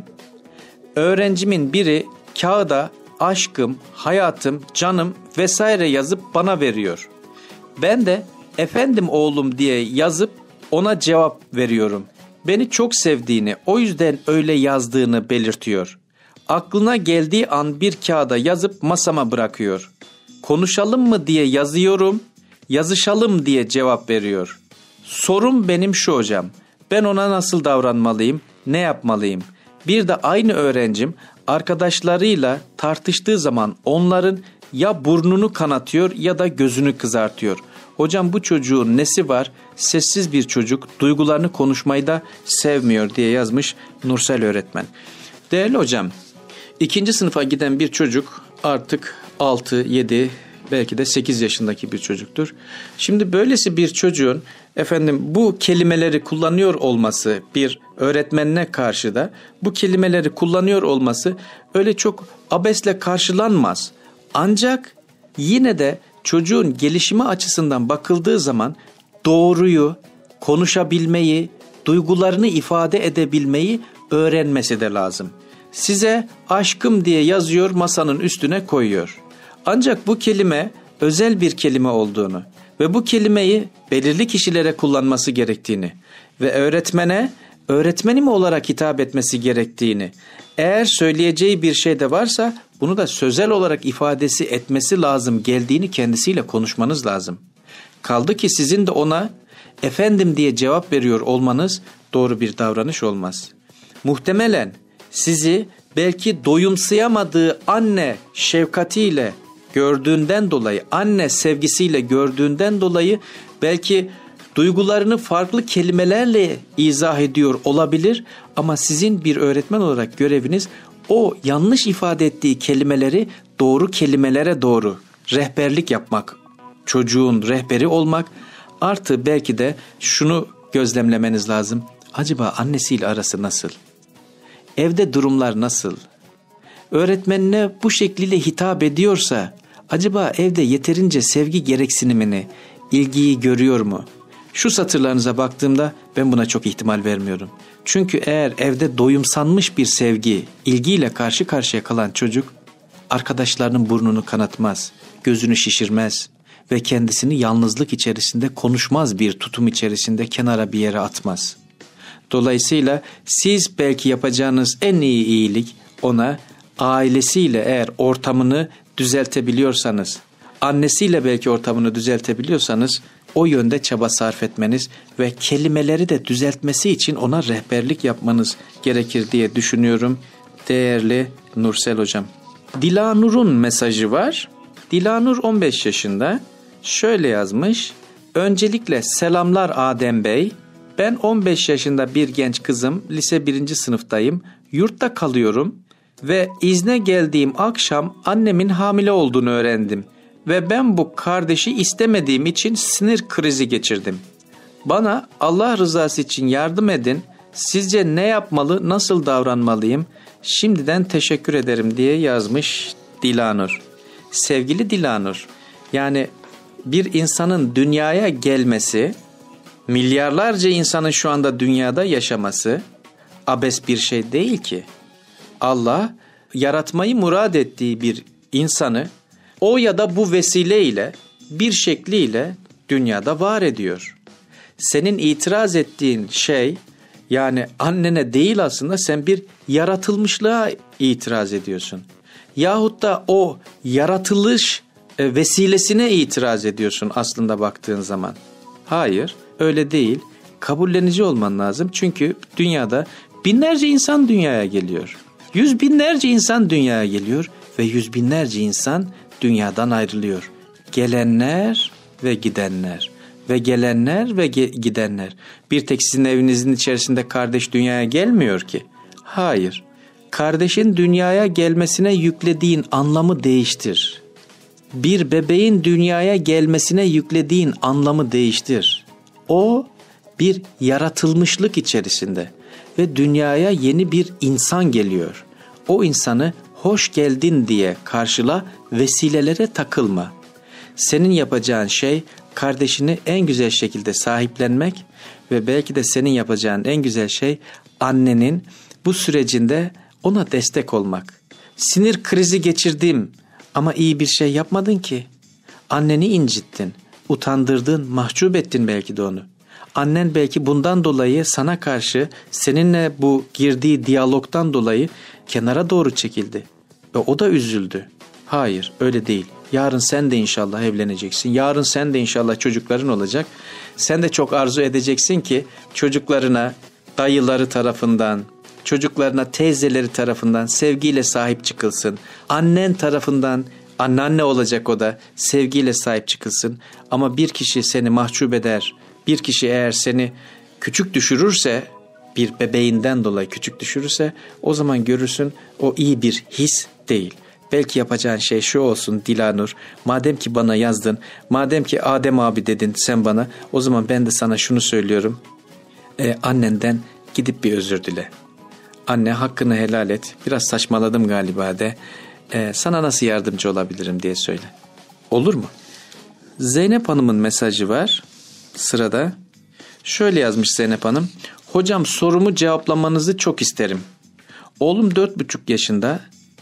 Öğrencimin biri kağıda aşkım, hayatım, canım vesaire yazıp bana veriyor. Ben de efendim oğlum diye yazıp ona cevap veriyorum. Beni çok sevdiğini, o yüzden öyle yazdığını belirtiyor. Aklına geldiği an bir kağıda yazıp masama bırakıyor. Konuşalım mı diye yazıyorum, yazışalım diye cevap veriyor. Sorum benim şu hocam, ben ona nasıl davranmalıyım, ne yapmalıyım? Bir de aynı öğrencim arkadaşlarıyla tartıştığı zaman onların ya burnunu kanatıyor ya da gözünü kızartıyor. Hocam bu çocuğun nesi var? Sessiz bir çocuk, duygularını konuşmayı da sevmiyor diye yazmış Nursel öğretmen. Değerli hocam, ikinci sınıfa giden bir çocuk artık altı, yedi, belki de sekiz yaşındaki bir çocuktur. Şimdi böylesi bir çocuğun efendim bu kelimeleri kullanıyor olması, bir öğretmenine karşı da bu kelimeleri kullanıyor olması öyle çok abesle karşılanmaz. Ancak yine de çocuğun gelişimi açısından bakıldığı zaman doğruyu, konuşabilmeyi, duygularını ifade edebilmeyi öğrenmesi de lazım. Size aşkım diye yazıyor, masanın üstüne koyuyor. Ancak bu kelime özel bir kelime olduğunu ve bu kelimeyi belirli kişilere kullanması gerektiğini ve öğretmene öğretmenim olarak hitap etmesi gerektiğini, eğer söyleyeceği bir şey de varsa bunu da sözel olarak ifadesi etmesi lazım geldiğini kendisiyle konuşmanız lazım. Kaldı ki sizin de ona efendim diye cevap veriyor olmanız doğru bir davranış olmaz. Muhtemelen sizi belki doyumsayamadığı anne şefkatiyle gördüğünden dolayı, anne sevgisiyle gördüğünden dolayı belki duygularını farklı kelimelerle izah ediyor olabilir ama sizin bir öğretmen olarak göreviniz o yanlış ifade ettiği kelimeleri doğru kelimelere doğru rehberlik yapmak, çocuğun rehberi olmak, artı belki de şunu gözlemlemeniz lazım. Acaba annesiyle arası nasıl? Evde durumlar nasıl? Öğretmenine bu şekliyle hitap ediyorsa acaba evde yeterince sevgi gereksinimini, ilgiyi görüyor mu? Şu satırlarınıza baktığımda ben buna çok ihtimal vermiyorum. Çünkü eğer evde doyumsanmış bir sevgi, ilgiyle karşı karşıya kalan çocuk, arkadaşlarının burnunu kanatmaz, gözünü şişirmez ve kendisini yalnızlık içerisinde konuşmaz bir tutum içerisinde kenara bir yere atmaz. Dolayısıyla siz belki yapacağınız en iyi iyilik ona ailesiyle eğer ortamını düzeltebiliyorsanız, annesiyle belki ortamını düzeltebiliyorsanız o yönde çaba sarf etmeniz ve kelimeleri de düzeltmesi için ona rehberlik yapmanız gerekir diye düşünüyorum değerli Nursel hocam. Dilanur'un mesajı var. Dilanur on beş yaşında. Şöyle yazmış. Öncelikle selamlar Adem Bey. Ben on beş yaşında bir genç kızım. Lise birinci sınıftayım. Yurtta kalıyorum ve izne geldiğim akşam annemin hamile olduğunu öğrendim. Ve ben bu kardeşi istemediğim için sinir krizi geçirdim. Bana Allah rızası için yardım edin. Sizce ne yapmalı, nasıl davranmalıyım? Şimdiden teşekkür ederim diye yazmış Dilanur. Sevgili Dilanur, yani bir insanın dünyaya gelmesi, milyarlarca insanın şu anda dünyada yaşaması abes bir şey değil ki. Allah yaratmayı murad ettiği bir insanı o ya da bu vesileyle bir şekliyle dünyada var ediyor. Senin itiraz ettiğin şey, yani annene değil aslında, sen bir yaratılmışlığa itiraz ediyorsun. Yahut da o yaratılış vesilesine itiraz ediyorsun aslında baktığın zaman. Hayır, öyle değil. Kabullenici olman lazım. Çünkü dünyada binlerce insan dünyaya geliyor. Yüz binlerce insan dünyaya geliyor ve yüz binlerce insan dünyadan ayrılıyor. Gelenler ve gidenler ve gelenler ve ge- gidenler. Bir tek sizin evinizin içerisinde kardeş dünyaya gelmiyor ki. Hayır. Kardeşin dünyaya gelmesine yüklediğin anlamı değiştir. Bir bebeğin dünyaya gelmesine yüklediğin anlamı değiştir. O bir yaratılmışlık içerisinde ve dünyaya yeni bir insan geliyor. O insanı hoş geldin diye karşıla, vesilelere takılma. Senin yapacağın şey kardeşini en güzel şekilde sahiplenmek ve belki de senin yapacağın en güzel şey annenin bu sürecinde ona destek olmak. Sinir krizi geçirdim ama iyi bir şey yapmadın ki. Anneni incittin, utandırdın, mahcup ettin belki de onu. Annen belki bundan dolayı sana karşı, seninle bu girdiği diyalogdan dolayı kenara doğru çekildi. Ve o da üzüldü. Hayır, öyle değil. Yarın sen de inşallah evleneceksin. Yarın sen de inşallah çocukların olacak. Sen de çok arzu edeceksin ki çocuklarına dayıları tarafından, çocuklarına teyzeleri tarafından sevgiyle sahip çıkılsın. Annen tarafından, anneanne olacak o da, sevgiyle sahip çıkılsın. Ama bir kişi seni mahcup eder, bir kişi eğer seni küçük düşürürse, bir bebeğinden dolayı küçük düşürürse, o zaman görürsün o iyi bir his değil. Belki yapacağın şey şu olsun Dilanur, madem ki bana yazdın, madem ki Adem abi dedin sen bana, o zaman ben de sana şunu söylüyorum. Ee, annenden gidip bir özür dile. Anne, hakkını helal et, biraz saçmaladım galiba de, ee, sana nasıl yardımcı olabilirim diye söyle. Olur mu? Zeynep Hanım'ın mesajı var sırada. Şöyle yazmış Zeynep Hanım. Hocam, sorumu cevaplamanızı çok isterim. Oğlum dört buçuk yaşında.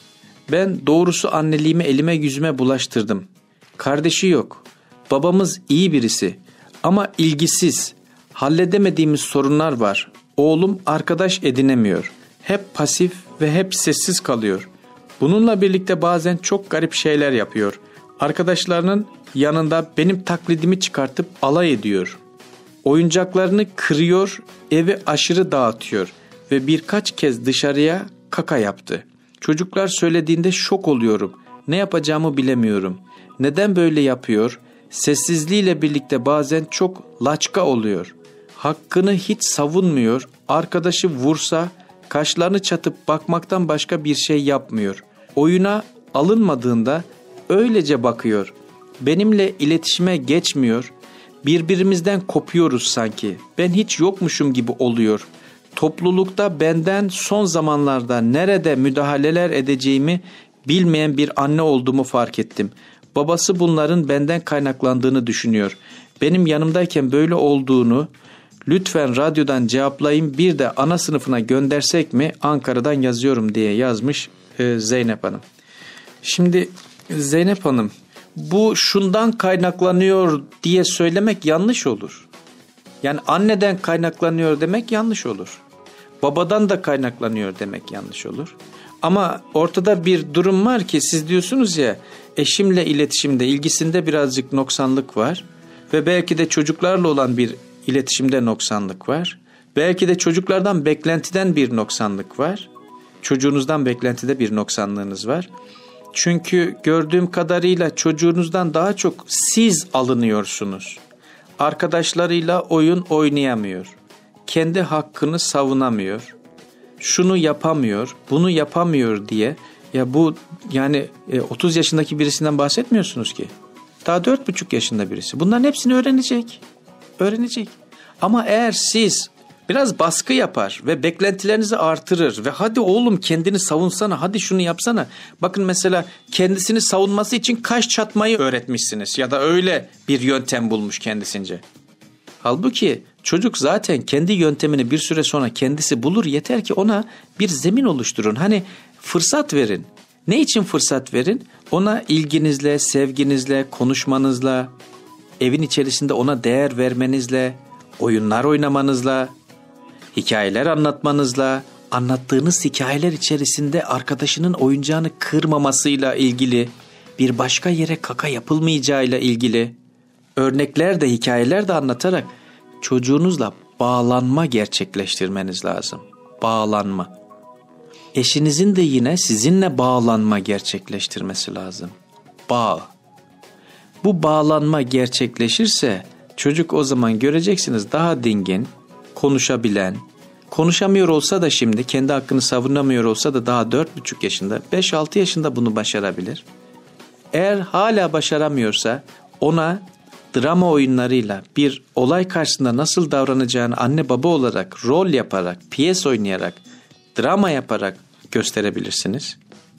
Ben doğrusu anneliğimi elime yüzüme bulaştırdım. Kardeşi yok. Babamız iyi birisi ama ilgisiz. Halledemediğimiz sorunlar var. Oğlum arkadaş edinemiyor. Hep pasif ve hep sessiz kalıyor. Bununla birlikte bazen çok garip şeyler yapıyor. Arkadaşlarının yanında benim taklidimi çıkartıp alay ediyor. Oyuncaklarını kırıyor, evi aşırı dağıtıyor ve birkaç kez dışarıya kaka yaptı. Çocuklar söylediğinde şok oluyorum. Ne yapacağımı bilemiyorum. Neden böyle yapıyor? Sessizliğiyle birlikte bazen çok laçka oluyor. Hakkını hiç savunmuyor. Arkadaşı vursa kaşlarını çatıp bakmaktan başka bir şey yapmıyor. Oyuna alınmadığında öylece bakıyor. Benimle iletişime geçmiyor. Birbirimizden kopuyoruz sanki. Ben hiç yokmuşum gibi oluyor. Toplulukta benden son zamanlarda nerede müdahaleler edeceğimi bilmeyen bir anne olduğumu fark ettim. Babası bunların benden kaynaklandığını düşünüyor. Benim yanımdayken böyle olduğunu lütfen radyodan cevaplayın, bir de ana sınıfına göndersek mi? Ankara'dan yazıyorum diye yazmış e, Zeynep Hanım. Şimdi Zeynep Hanım, bu şundan kaynaklanıyor diye söylemek yanlış olur. Yani anneden kaynaklanıyor demek yanlış olur. Babadan da kaynaklanıyor demek yanlış olur. Ama ortada bir durum var ki siz diyorsunuz ya, eşimle iletişimde, ilgisinde birazcık noksanlık var. Ve belki de çocuklarla olan bir iletişimde noksanlık var. Belki de çocuklardan beklentiden bir noksanlık var. Çocuğunuzdan beklentide bir noksanlığınız var. Çünkü gördüğüm kadarıyla çocuğunuzdan daha çok siz alınıyorsunuz. Arkadaşlarıyla oyun oynayamıyor. Kendi hakkını savunamıyor. Şunu yapamıyor, bunu yapamıyor diye. Ya bu yani otuz yaşındaki birisinden bahsetmiyorsunuz ki. Daha dört buçuk yaşında birisi. Bunların hepsini öğrenecek. Öğrenecek. Ama eğer siz biraz baskı yapar ve beklentilerinizi artırır ve hadi oğlum kendini savunsana, hadi şunu yapsana. Bakın mesela kendisini savunması için kaş çatmayı öğretmişsiniz ya da öyle bir yöntem bulmuş kendisince. Halbuki çocuk zaten kendi yöntemini bir süre sonra kendisi bulur, yeter ki ona bir zemin oluşturun. Hani fırsat verin. Ne için fırsat verin? Ona ilginizle, sevginizle, konuşmanızla, evin içerisinde ona değer vermenizle, oyunlar oynamanızla, hikayeler anlatmanızla, anlattığınız hikayeler içerisinde arkadaşının oyuncağını kırmamasıyla ilgili, bir başka yere kaka yapılmayacağıyla ilgili örnekler de, hikayeler de anlatarak çocuğunuzla bağlanma gerçekleştirmeniz lazım. Bağlanma. Eşinizin de yine sizinle bağlanma gerçekleştirmesi lazım. Bağ. Bu bağlanma gerçekleşirse çocuk o zaman göreceksiniz daha dingin, konuşabilen, konuşamıyor olsa da şimdi kendi hakkını savunamıyor olsa da daha dört buçuk yaşında, beş altı yaşında bunu başarabilir. Eğer hala başaramıyorsa ona drama oyunlarıyla bir olay karşısında nasıl davranacağını anne baba olarak, rol yaparak, piyes oynayarak, drama yaparak gösterebilirsiniz.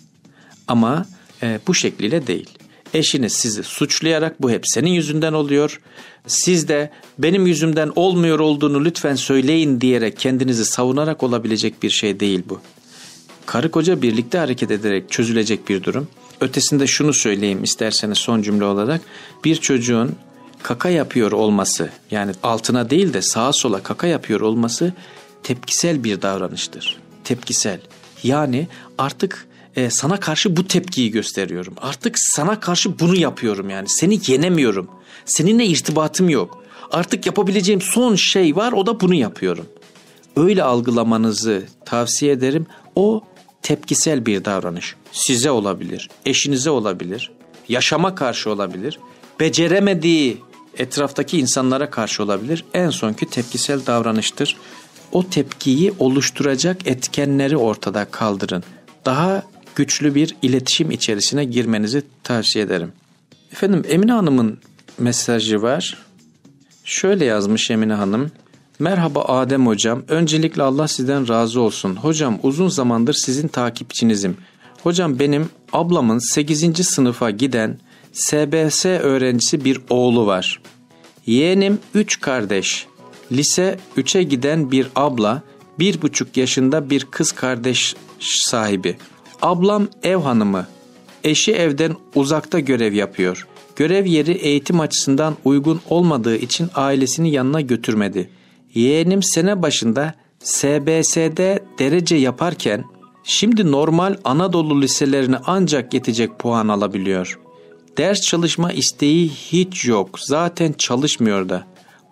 Ama e, bu şekliyle değil. Eşiniz sizi suçlayarak bu hep senin yüzünden oluyor. Siz de benim yüzümden olmuyor olduğunu lütfen söyleyin diyerek kendinizi savunarak olabilecek bir şey değil bu. Karı koca birlikte hareket ederek çözülecek bir durum. Ötesinde şunu söyleyeyim isterseniz son cümle olarak. Bir çocuğun kaka yapıyor olması, yani altına değil de sağa sola kaka yapıyor olması tepkisel bir davranıştır. Tepkisel. Yani artık e, sana karşı bu tepkiyi gösteriyorum. Artık sana karşı bunu yapıyorum yani. Seni yenemiyorum. Seninle irtibatım yok. Artık yapabileceğim son şey var, o da bunu yapıyorum. Öyle algılamanızı tavsiye ederim. O tepkisel bir davranış. Size olabilir, eşinize olabilir, yaşama karşı olabilir, beceremediği etraftaki insanlara karşı olabilir. En sonki tepkisel davranıştır. O tepkiyi oluşturacak etkenleri ortada kaldırın. Daha güçlü bir iletişim içerisine girmenizi tavsiye ederim. Efendim Emine Hanım'ın mesajı var. Şöyle yazmış Emine Hanım. Merhaba Adem Hocam. Öncelikle Allah sizden razı olsun. Hocam uzun zamandır sizin takipçinizim. Hocam benim ablamın sekizinci sınıfa giden S B S öğrencisi bir oğlu var. Yeğenim üç kardeş. Lise üçe giden bir abla, bir buçuk yaşında bir kız kardeş sahibi. Ablam ev hanımı. Eşi evden uzakta görev yapıyor. Görev yeri eğitim açısından uygun olmadığı için ailesini yanına götürmedi. Yeğenim sene başında S B S'de derece yaparken şimdi normal Anadolu liselerine ancak yetecek puan alabiliyor. Ders çalışma isteği hiç yok. Zaten çalışmıyor da.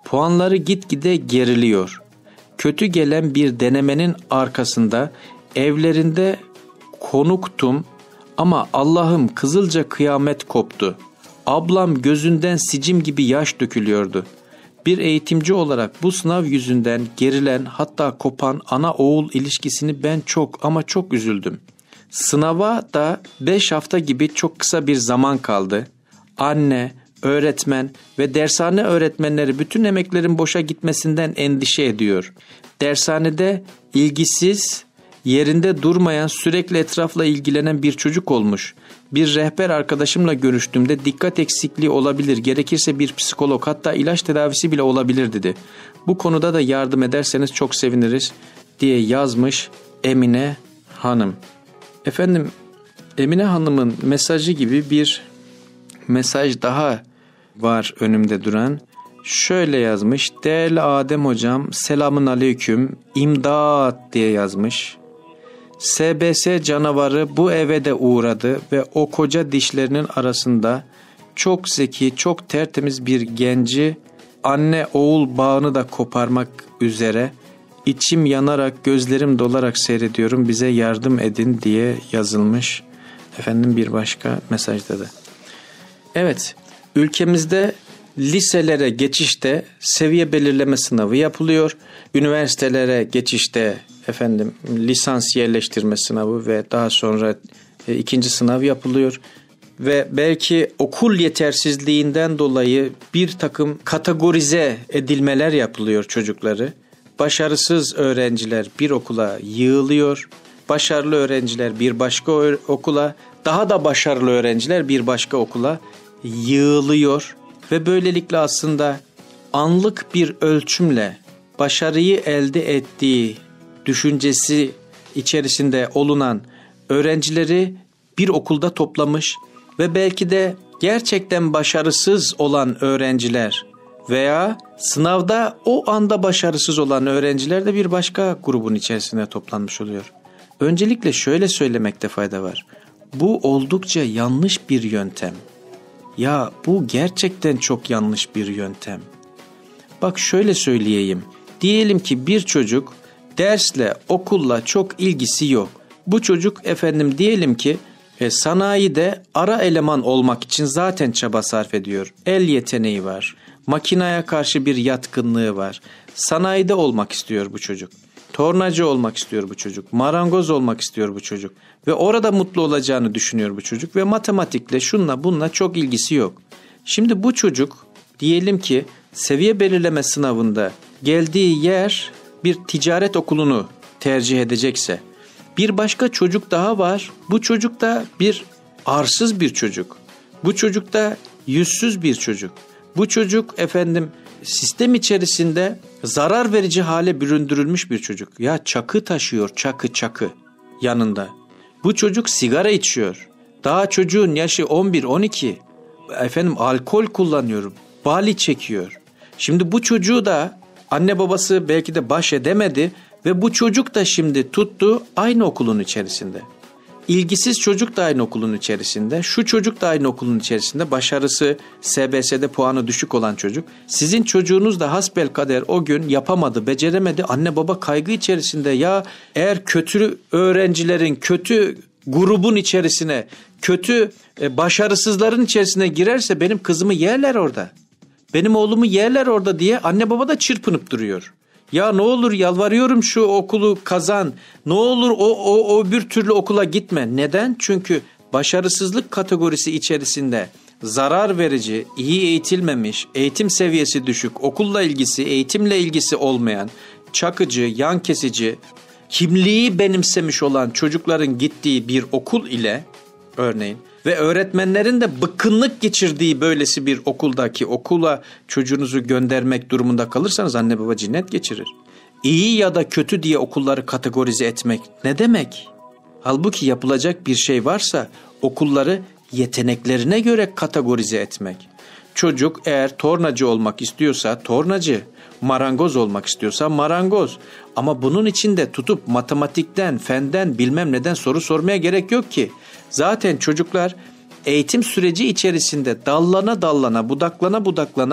Puanları gitgide geriliyor. Kötü gelen bir denemenin arkasında evlerinde konuktum ama Allah'ım kızılca kıyamet koptu. Ablam gözünden sicim gibi yaş dökülüyordu. Bir eğitimci olarak bu sınav yüzünden gerilen hatta kopan ana oğul ilişkisini ben çok ama çok üzüldüm. Sınava da beş hafta gibi çok kısa bir zaman kaldı. Anne, öğretmen ve dershane öğretmenleri bütün emeklerin boşa gitmesinden endişe ediyor. Dershanede ilgisiz, yerinde durmayan, sürekli etrafla ilgilenen bir çocuk olmuş. Bir rehber arkadaşımla görüştüğümde dikkat eksikliği olabilir, gerekirse bir psikolog hatta ilaç tedavisi bile olabilir dedi. Bu konuda da yardım ederseniz çok seviniriz diye yazmış Emine Hanım. Efendim, Emine Hanım'ın mesajı gibi bir mesaj daha var önümde duran. Şöyle yazmış: değerli Adem hocam, selamün aleyküm, imdat diye yazmış. S B S canavarı bu eve de uğradı ve o koca dişlerinin arasında çok zeki, çok tertemiz bir genci anne oğul bağını da koparmak üzere içim yanarak, gözlerim dolarak seyrediyorum, bize yardım edin diye yazılmış. Efendim bir başka mesajda da. Evet, ülkemizde liselere geçişte seviye belirleme sınavı yapılıyor. Üniversitelere geçişte efendim lisans yerleştirme sınavı ve daha sonra e, ikinci sınav yapılıyor. Ve belki okul yetersizliğinden dolayı bir takım kategorize edilmeler yapılıyor çocukları. Başarısız öğrenciler bir okula yığılıyor. Başarılı öğrenciler bir başka okula, daha da başarılı öğrenciler bir başka okula yığılıyor. Ve böylelikle aslında anlık bir ölçümle başarıyı elde ettiği düşüncesi içerisinde olunan öğrencileri bir okulda toplamış ve belki de gerçekten başarısız olan öğrenciler veya sınavda o anda başarısız olan öğrenciler de bir başka grubun içerisinde toplanmış oluyor. Öncelikle şöyle söylemekte fayda var. Bu oldukça yanlış bir yöntem. Ya bu gerçekten çok yanlış bir yöntem. Bak şöyle söyleyeyim. Diyelim ki bir çocuk dersle, okulla çok ilgisi yok. Bu çocuk efendim diyelim ki e, sanayide ara eleman olmak için zaten çaba sarf ediyor. El yeteneği var. Makinaya karşı bir yatkınlığı var. Sanayide olmak istiyor bu çocuk. Tornacı olmak istiyor bu çocuk. Marangoz olmak istiyor bu çocuk. Ve orada mutlu olacağını düşünüyor bu çocuk. Ve matematikle şunla bununla çok ilgisi yok. Şimdi bu çocuk diyelim ki seviye belirleme sınavında geldiği yer bir ticaret okulunu tercih edecekse, bir başka çocuk daha var. Bu çocuk da bir arsız bir çocuk. Bu çocuk da yüzsüz bir çocuk. Bu çocuk efendim sistem içerisinde zarar verici hale büründürülmüş bir çocuk. Ya çakı taşıyor, çakı çakı yanında. Bu çocuk sigara içiyor. Daha çocuğun yaşı on bir on iki. Efendim alkol kullanıyor, bali çekiyor. Şimdi bu çocuğu da anne babası belki de baş edemedi ve bu çocuk da şimdi tuttu aynı okulun içerisinde. İlgisiz çocuk da aynı okulun içerisinde, şu çocuk da aynı okulun içerisinde, başarısı S B S'de puanı düşük olan çocuk. Sizin çocuğunuz da hasbelkader o gün yapamadı, beceremedi. Anne baba kaygı içerisinde. Ya eğer kötü öğrencilerin, kötü grubun içerisine, kötü e, başarısızların içerisine girerse benim kızımı yerler orada. Benim oğlumu yerler orada diye anne baba da çırpınıp duruyor. Ya ne olur yalvarıyorum şu okulu kazan. Ne olur o, o, o bir türlü okula gitme. Neden? Çünkü başarısızlık kategorisi içerisinde zarar verici, iyi eğitilmemiş, eğitim seviyesi düşük, okulla ilgisi, eğitimle ilgisi olmayan, çakıcı, yan kesici, kimliği benimsemiş olan çocukların gittiği bir okul ile örneğin ve öğretmenlerin de bıkkınlık geçirdiği böylesi bir okuldaki okula çocuğunuzu göndermek durumunda kalırsanız anne baba cinnet geçirir. İyi ya da kötü diye okulları kategorize etmek ne demek? Halbuki yapılacak bir şey varsa okulları yeteneklerine göre kategorize etmek. Çocuk eğer tornacı olmak istiyorsa tornacı, marangoz olmak istiyorsa marangoz. Ama bunun için de tutup matematikten, fenden, bilmem neden soru sormaya gerek yok ki. Zaten çocuklar eğitim süreci içerisinde dallana dallana, budaklana budaklana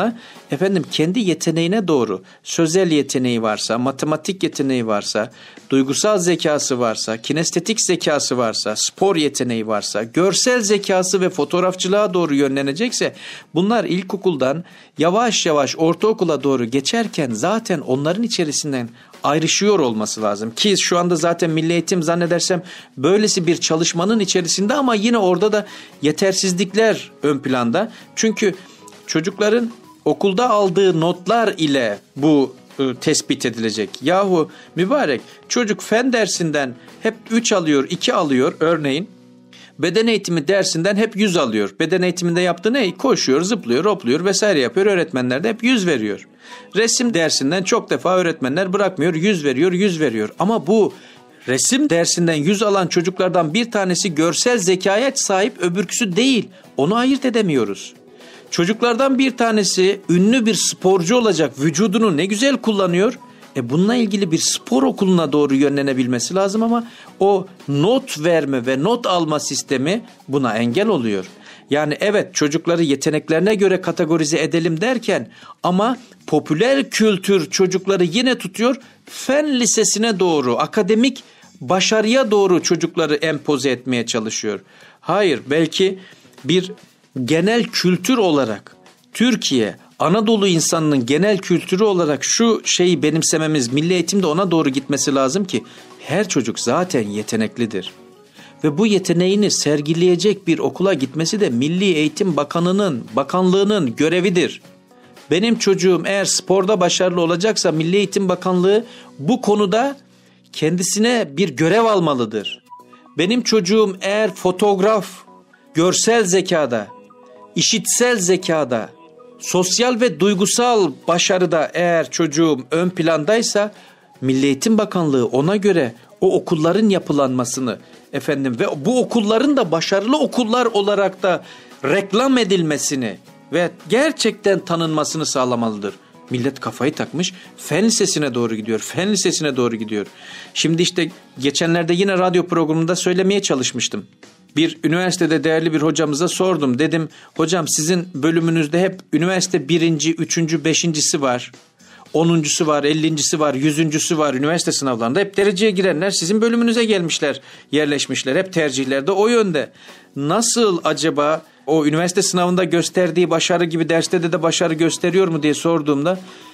efendim kendi yeteneğine doğru, sözel yeteneği varsa, matematik yeteneği varsa, duygusal zekası varsa, kinestetik zekası varsa, spor yeteneği varsa, görsel zekası ve fotoğrafçılığa doğru yönlenecekse, bunlar ilkokuldan yavaş yavaş ortaokula doğru geçerken zaten onların içerisinden ayrışıyor olması lazım. Ki şu anda zaten Milli Eğitim zannedersem böylesi bir çalışmanın içerisinde, ama yine orada da yetersizlikler ön planda. Çünkü çocukların okulda aldığı notlar ile bu e, tespit edilecek. Yahu mübarek, çocuk fen dersinden hep üç alıyor, iki alıyor örneğin. Beden eğitimi dersinden hep yüz alıyor. Beden eğitiminde yaptığı ne? Koşuyor, zıplıyor, hopluyor vesaire yapıyor. Öğretmenler de hep yüz veriyor. Resim dersinden çok defa öğretmenler bırakmıyor, yüz veriyor, yüz veriyor. Ama bu resim dersinden yüz alan çocuklardan bir tanesi görsel zekaya sahip, öbürküsü değil. Onu ayırt edemiyoruz. Çocuklardan bir tanesi ünlü bir sporcu olacak, vücudunu ne güzel kullanıyor. E bununla ilgili bir spor okuluna doğru yönlenebilmesi lazım, ama o not verme ve not alma sistemi buna engel oluyor. Yani evet, çocukları yeteneklerine göre kategorize edelim derken, ama popüler kültür çocukları yine tutuyor, fen lisesine doğru, akademik başarıya doğru çocukları empoze etmeye çalışıyor. Hayır, belki bir genel kültür olarak Türkiye, Anadolu insanının genel kültürü olarak şu şeyi benimsememiz, milli eğitimde ona doğru gitmesi lazım ki her çocuk zaten yeteneklidir. Ve bu yeteneğini sergileyecek bir okula gitmesi de Milli Eğitim Bakanı'nın, bakanlığının görevidir. Benim çocuğum eğer sporda başarılı olacaksa Milli Eğitim Bakanlığı bu konuda kendisine bir görev almalıdır. Benim çocuğum eğer fotoğraf, görsel zekada, işitsel zekada, sosyal ve duygusal başarıda eğer çocuğum ön plandaysa, Milli Eğitim Bakanlığı ona göre o okulların yapılanmasını efendim ve bu okulların da başarılı okullar olarak da reklam edilmesini ve gerçekten tanınmasını sağlamalıdır. Millet kafayı takmış, fen lisesine doğru gidiyor, fen lisesine doğru gidiyor. Şimdi işte geçenlerde yine radyo programında söylemeye çalışmıştım. Bir üniversitede değerli bir hocamıza sordum. Dedim, hocam sizin bölümünüzde hep üniversite birinci, üçüncü, beşincisi var. Onuncusu var, ellincisi var, yüzüncüsü var. Üniversite sınavlarında hep dereceye girenler sizin bölümünüze gelmişler, yerleşmişler. Hep tercihlerde o yönde. Nasıl acaba o üniversite sınavında gösterdiği başarı gibi derste de de başarı gösteriyor mu diye sorduğumda,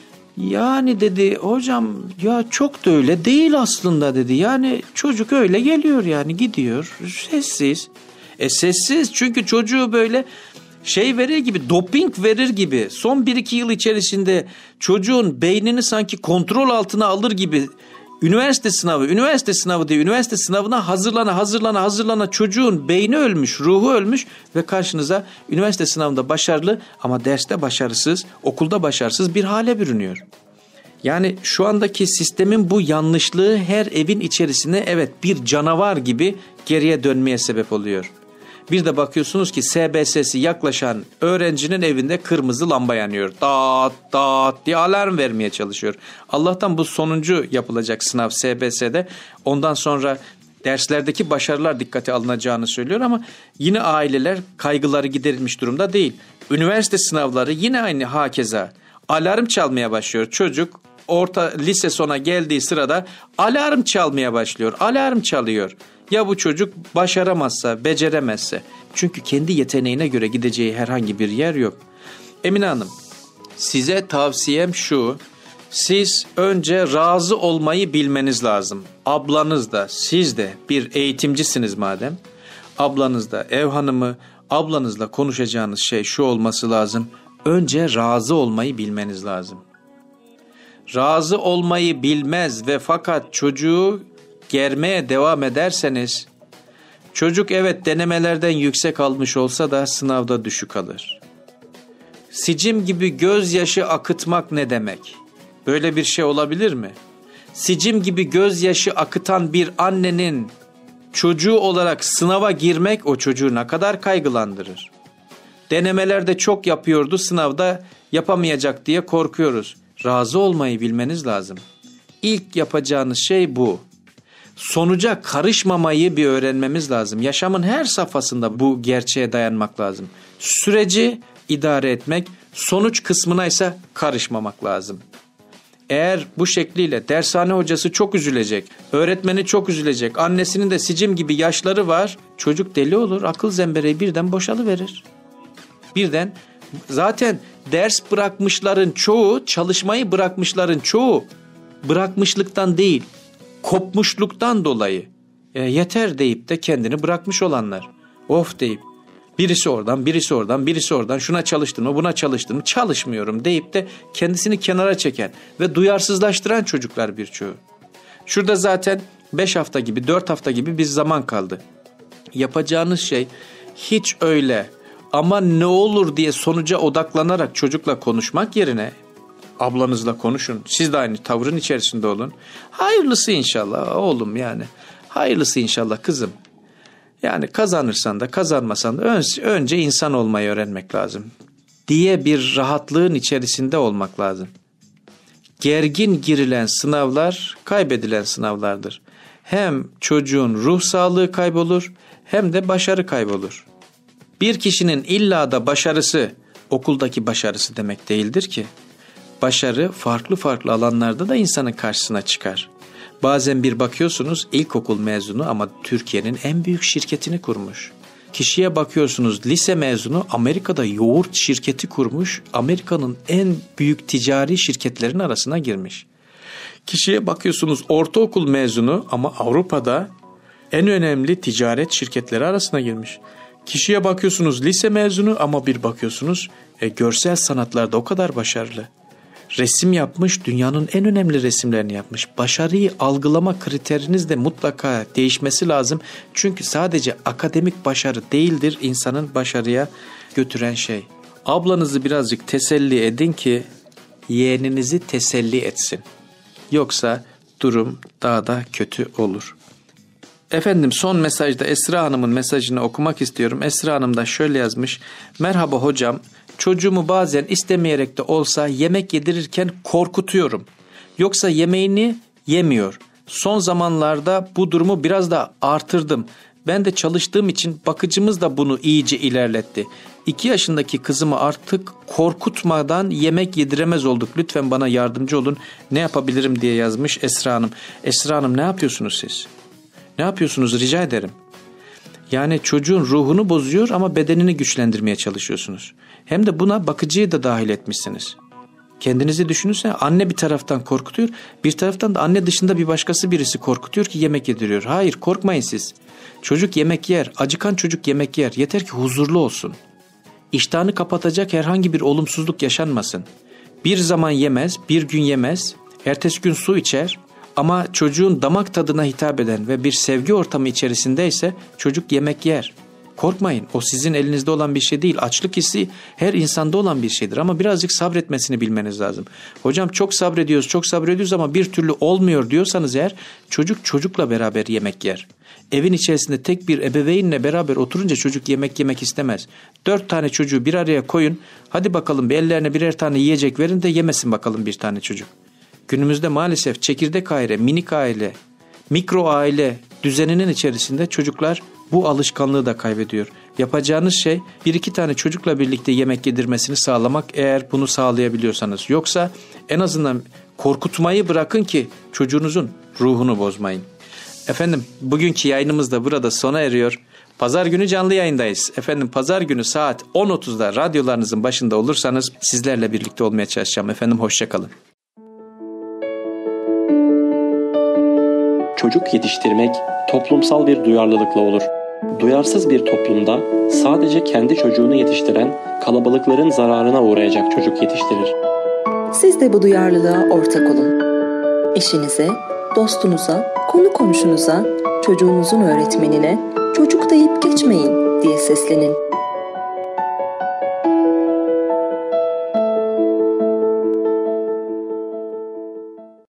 yani dedi hocam ya çok da öyle değil aslında dedi. Yani çocuk öyle geliyor, yani gidiyor sessiz. E sessiz çünkü çocuğu böyle şey verir gibi, doping verir gibi, son bir iki yıl içerisinde çocuğun beynini sanki kontrol altına alır gibi üniversite sınavı, üniversite sınavı diye üniversite sınavına hazırlana hazırlana hazırlana çocuğun beyni ölmüş, ruhu ölmüş ve karşınıza üniversite sınavında başarılı ama derste başarısız, okulda başarısız bir hale bürünüyor. Yani şu andaki sistemin bu yanlışlığı her evin içerisine evet bir canavar gibi geriye dönmeye sebep oluyor. Bir de bakıyorsunuz ki S B S'si yaklaşan öğrencinin evinde kırmızı lamba yanıyor. Dat dat diye alarm vermeye çalışıyor. Allah'tan bu sonuncu yapılacak sınav S B S'de. Ondan sonra derslerdeki başarılar dikkate alınacağını söylüyor ama yine aileler kaygıları giderilmiş durumda değil. Üniversite sınavları yine aynı hakeza. Alarm çalmaya başlıyor. Çocuk orta lise sona geldiği sırada alarm çalmaya başlıyor. Alarm çalıyor. Ya bu çocuk başaramazsa, beceremezse. Çünkü kendi yeteneğine göre gideceği herhangi bir yer yok. Emine Hanım, size tavsiyem şu. Siz önce razı olmayı bilmeniz lazım. Ablanız da, siz de bir eğitimcisiniz madem. Ablanız da, ev hanımı, ablanızla konuşacağınız şey şu olması lazım. Önce razı olmayı bilmeniz lazım. Razı olmayı bilmez ve fakat çocuğu germeye devam ederseniz, çocuk evet denemelerden yüksek almış olsa da sınavda düşük alır. Sicim gibi gözyaşı akıtmak ne demek? Böyle bir şey olabilir mi? Sicim gibi gözyaşı akıtan bir annenin çocuğu olarak sınava girmek o çocuğu ne kadar kaygılandırır? Denemelerde çok yapıyordu, sınavda yapamayacak diye korkuyoruz. Razı olmayı bilmeniz lazım. İlk yapacağınız şey bu. Sonuca karışmamayı bir öğrenmemiz lazım. Yaşamın her safhasında bu gerçeğe dayanmak lazım. Süreci idare etmek, Sonuç kısmına ise karışmamak lazım. Eğer bu şekliyle dershane hocası çok üzülecek, öğretmeni çok üzülecek, annesinin de sicim gibi yaşları var, çocuk deli olur, akıl zembereği birden boşalıverir. Birden zaten ders bırakmışların çoğu, çalışmayı bırakmışların çoğu bırakmışlıktan değil, kopmuşluktan dolayı e, yeter deyip de kendini bırakmış olanlar. Of deyip birisi oradan, birisi oradan, birisi oradan, şuna çalıştın mı, buna çalıştın mı, çalışmıyorum deyip de kendisini kenara çeken ve duyarsızlaştıran çocuklar birçoğu. Şurada zaten beş hafta gibi, dört hafta gibi bir zaman kaldı. Yapacağınız şey hiç öyle ama ne olur diye sonuca odaklanarak çocukla konuşmak yerine ablanızla konuşun. Siz de aynı tavrın içerisinde olun. Hayırlısı inşallah oğlum yani. Hayırlısı inşallah kızım. Yani kazanırsan da kazanmasan da önce insan olmayı öğrenmek lazım diye bir rahatlığın içerisinde olmak lazım. Gergin girilen sınavlar kaybedilen sınavlardır. Hem çocuğun ruh sağlığı kaybolur hem de başarı kaybolur. Bir kişinin illa da başarısı okuldaki başarısı demek değildir ki. Başarı farklı farklı alanlarda da insanın karşısına çıkar. Bazen bir bakıyorsunuz ilkokul mezunu ama Türkiye'nin en büyük şirketini kurmuş. Kişiye bakıyorsunuz lise mezunu Amerika'da yoğurt şirketi kurmuş, Amerika'nın en büyük ticari şirketlerin arasına girmiş. Kişiye bakıyorsunuz ortaokul mezunu ama Avrupa'da en önemli ticaret şirketleri arasına girmiş. Kişiye bakıyorsunuz lise mezunu ama bir bakıyorsunuz e, görsel sanatlarda o kadar başarılı. Resim yapmış, dünyanın en önemli resimlerini yapmış. Başarıyı algılama kriteriniz de mutlaka değişmesi lazım. Çünkü sadece akademik başarı değildir insanın başarıya götüren şey. Ablanızı birazcık teselli edin ki yeğeninizi teselli etsin. Yoksa durum daha da kötü olur. Efendim son mesajda Esra Hanım'ın mesajını okumak istiyorum. Esra Hanım da şöyle yazmış. Merhaba hocam. Çocuğumu bazen istemeyerek de olsa yemek yedirirken korkutuyorum. Yoksa yemeğini yemiyor. Son zamanlarda bu durumu biraz da artırdım. Ben de çalıştığım için bakıcımız da bunu iyice ilerletti. İki yaşındaki kızımı artık korkutmadan yemek yediremez olduk. Lütfen bana yardımcı olun. Ne yapabilirim diye yazmış Esra Hanım. Esra Hanım ne yapıyorsunuz siz? Ne yapıyorsunuz rica ederim. Yani çocuğun ruhunu bozuyor ama bedenini güçlendirmeye çalışıyorsunuz. Hem de buna bakıcıyı da dahil etmişsiniz. Kendinizi düşünürsen anne bir taraftan korkutuyor, bir taraftan da anne dışında bir başkası birisi korkutuyor ki yemek yediriyor. Hayır, korkmayın siz. Çocuk yemek yer, acıkan çocuk yemek yer. Yeter ki huzurlu olsun. İştahını kapatacak herhangi bir olumsuzluk yaşanmasın. Bir zaman yemez, bir gün yemez, ertesi gün su içer. Ama çocuğun damak tadına hitap eden ve bir sevgi ortamı içerisindeyse çocuk yemek yer. Korkmayın, o sizin elinizde olan bir şey değil. Açlık hissi her insanda olan bir şeydir ama birazcık sabretmesini bilmeniz lazım. Hocam çok sabrediyoruz, çok sabrediyoruz ama bir türlü olmuyor diyorsanız eğer çocuk çocukla beraber yemek yer. Evin içerisinde tek bir ebeveynle beraber oturunca çocuk yemek yemek istemez. Dört tane çocuğu bir araya koyun, hadi bakalım bir ellerine birer tane yiyecek verin de yemesin bakalım bir tane çocuk. Günümüzde maalesef çekirdek aile, minik aile, mikro aile düzeninin içerisinde çocuklar bu alışkanlığı da kaybediyor. Yapacağınız şey bir iki tane çocukla birlikte yemek yedirmesini sağlamak eğer bunu sağlayabiliyorsanız. Yoksa en azından korkutmayı bırakın ki çocuğunuzun ruhunu bozmayın. Efendim bugünkü yayınımız da burada sona eriyor. Pazar günü canlı yayındayız. Efendim pazar günü saat on otuzda radyolarınızın başında olursanız sizlerle birlikte olmaya çalışacağım. Efendim hoşçakalın. Çocuk yetiştirmek toplumsal bir duyarlılıkla olur. Duyarsız bir toplumda sadece kendi çocuğunu yetiştiren kalabalıkların zararına uğrayacak çocuk yetiştirir. Siz de bu duyarlılığa ortak olun. Eşinize, dostunuza, konu komşunuza, çocuğunuzun öğretmenine çocuk deyip geçmeyin diye seslenin.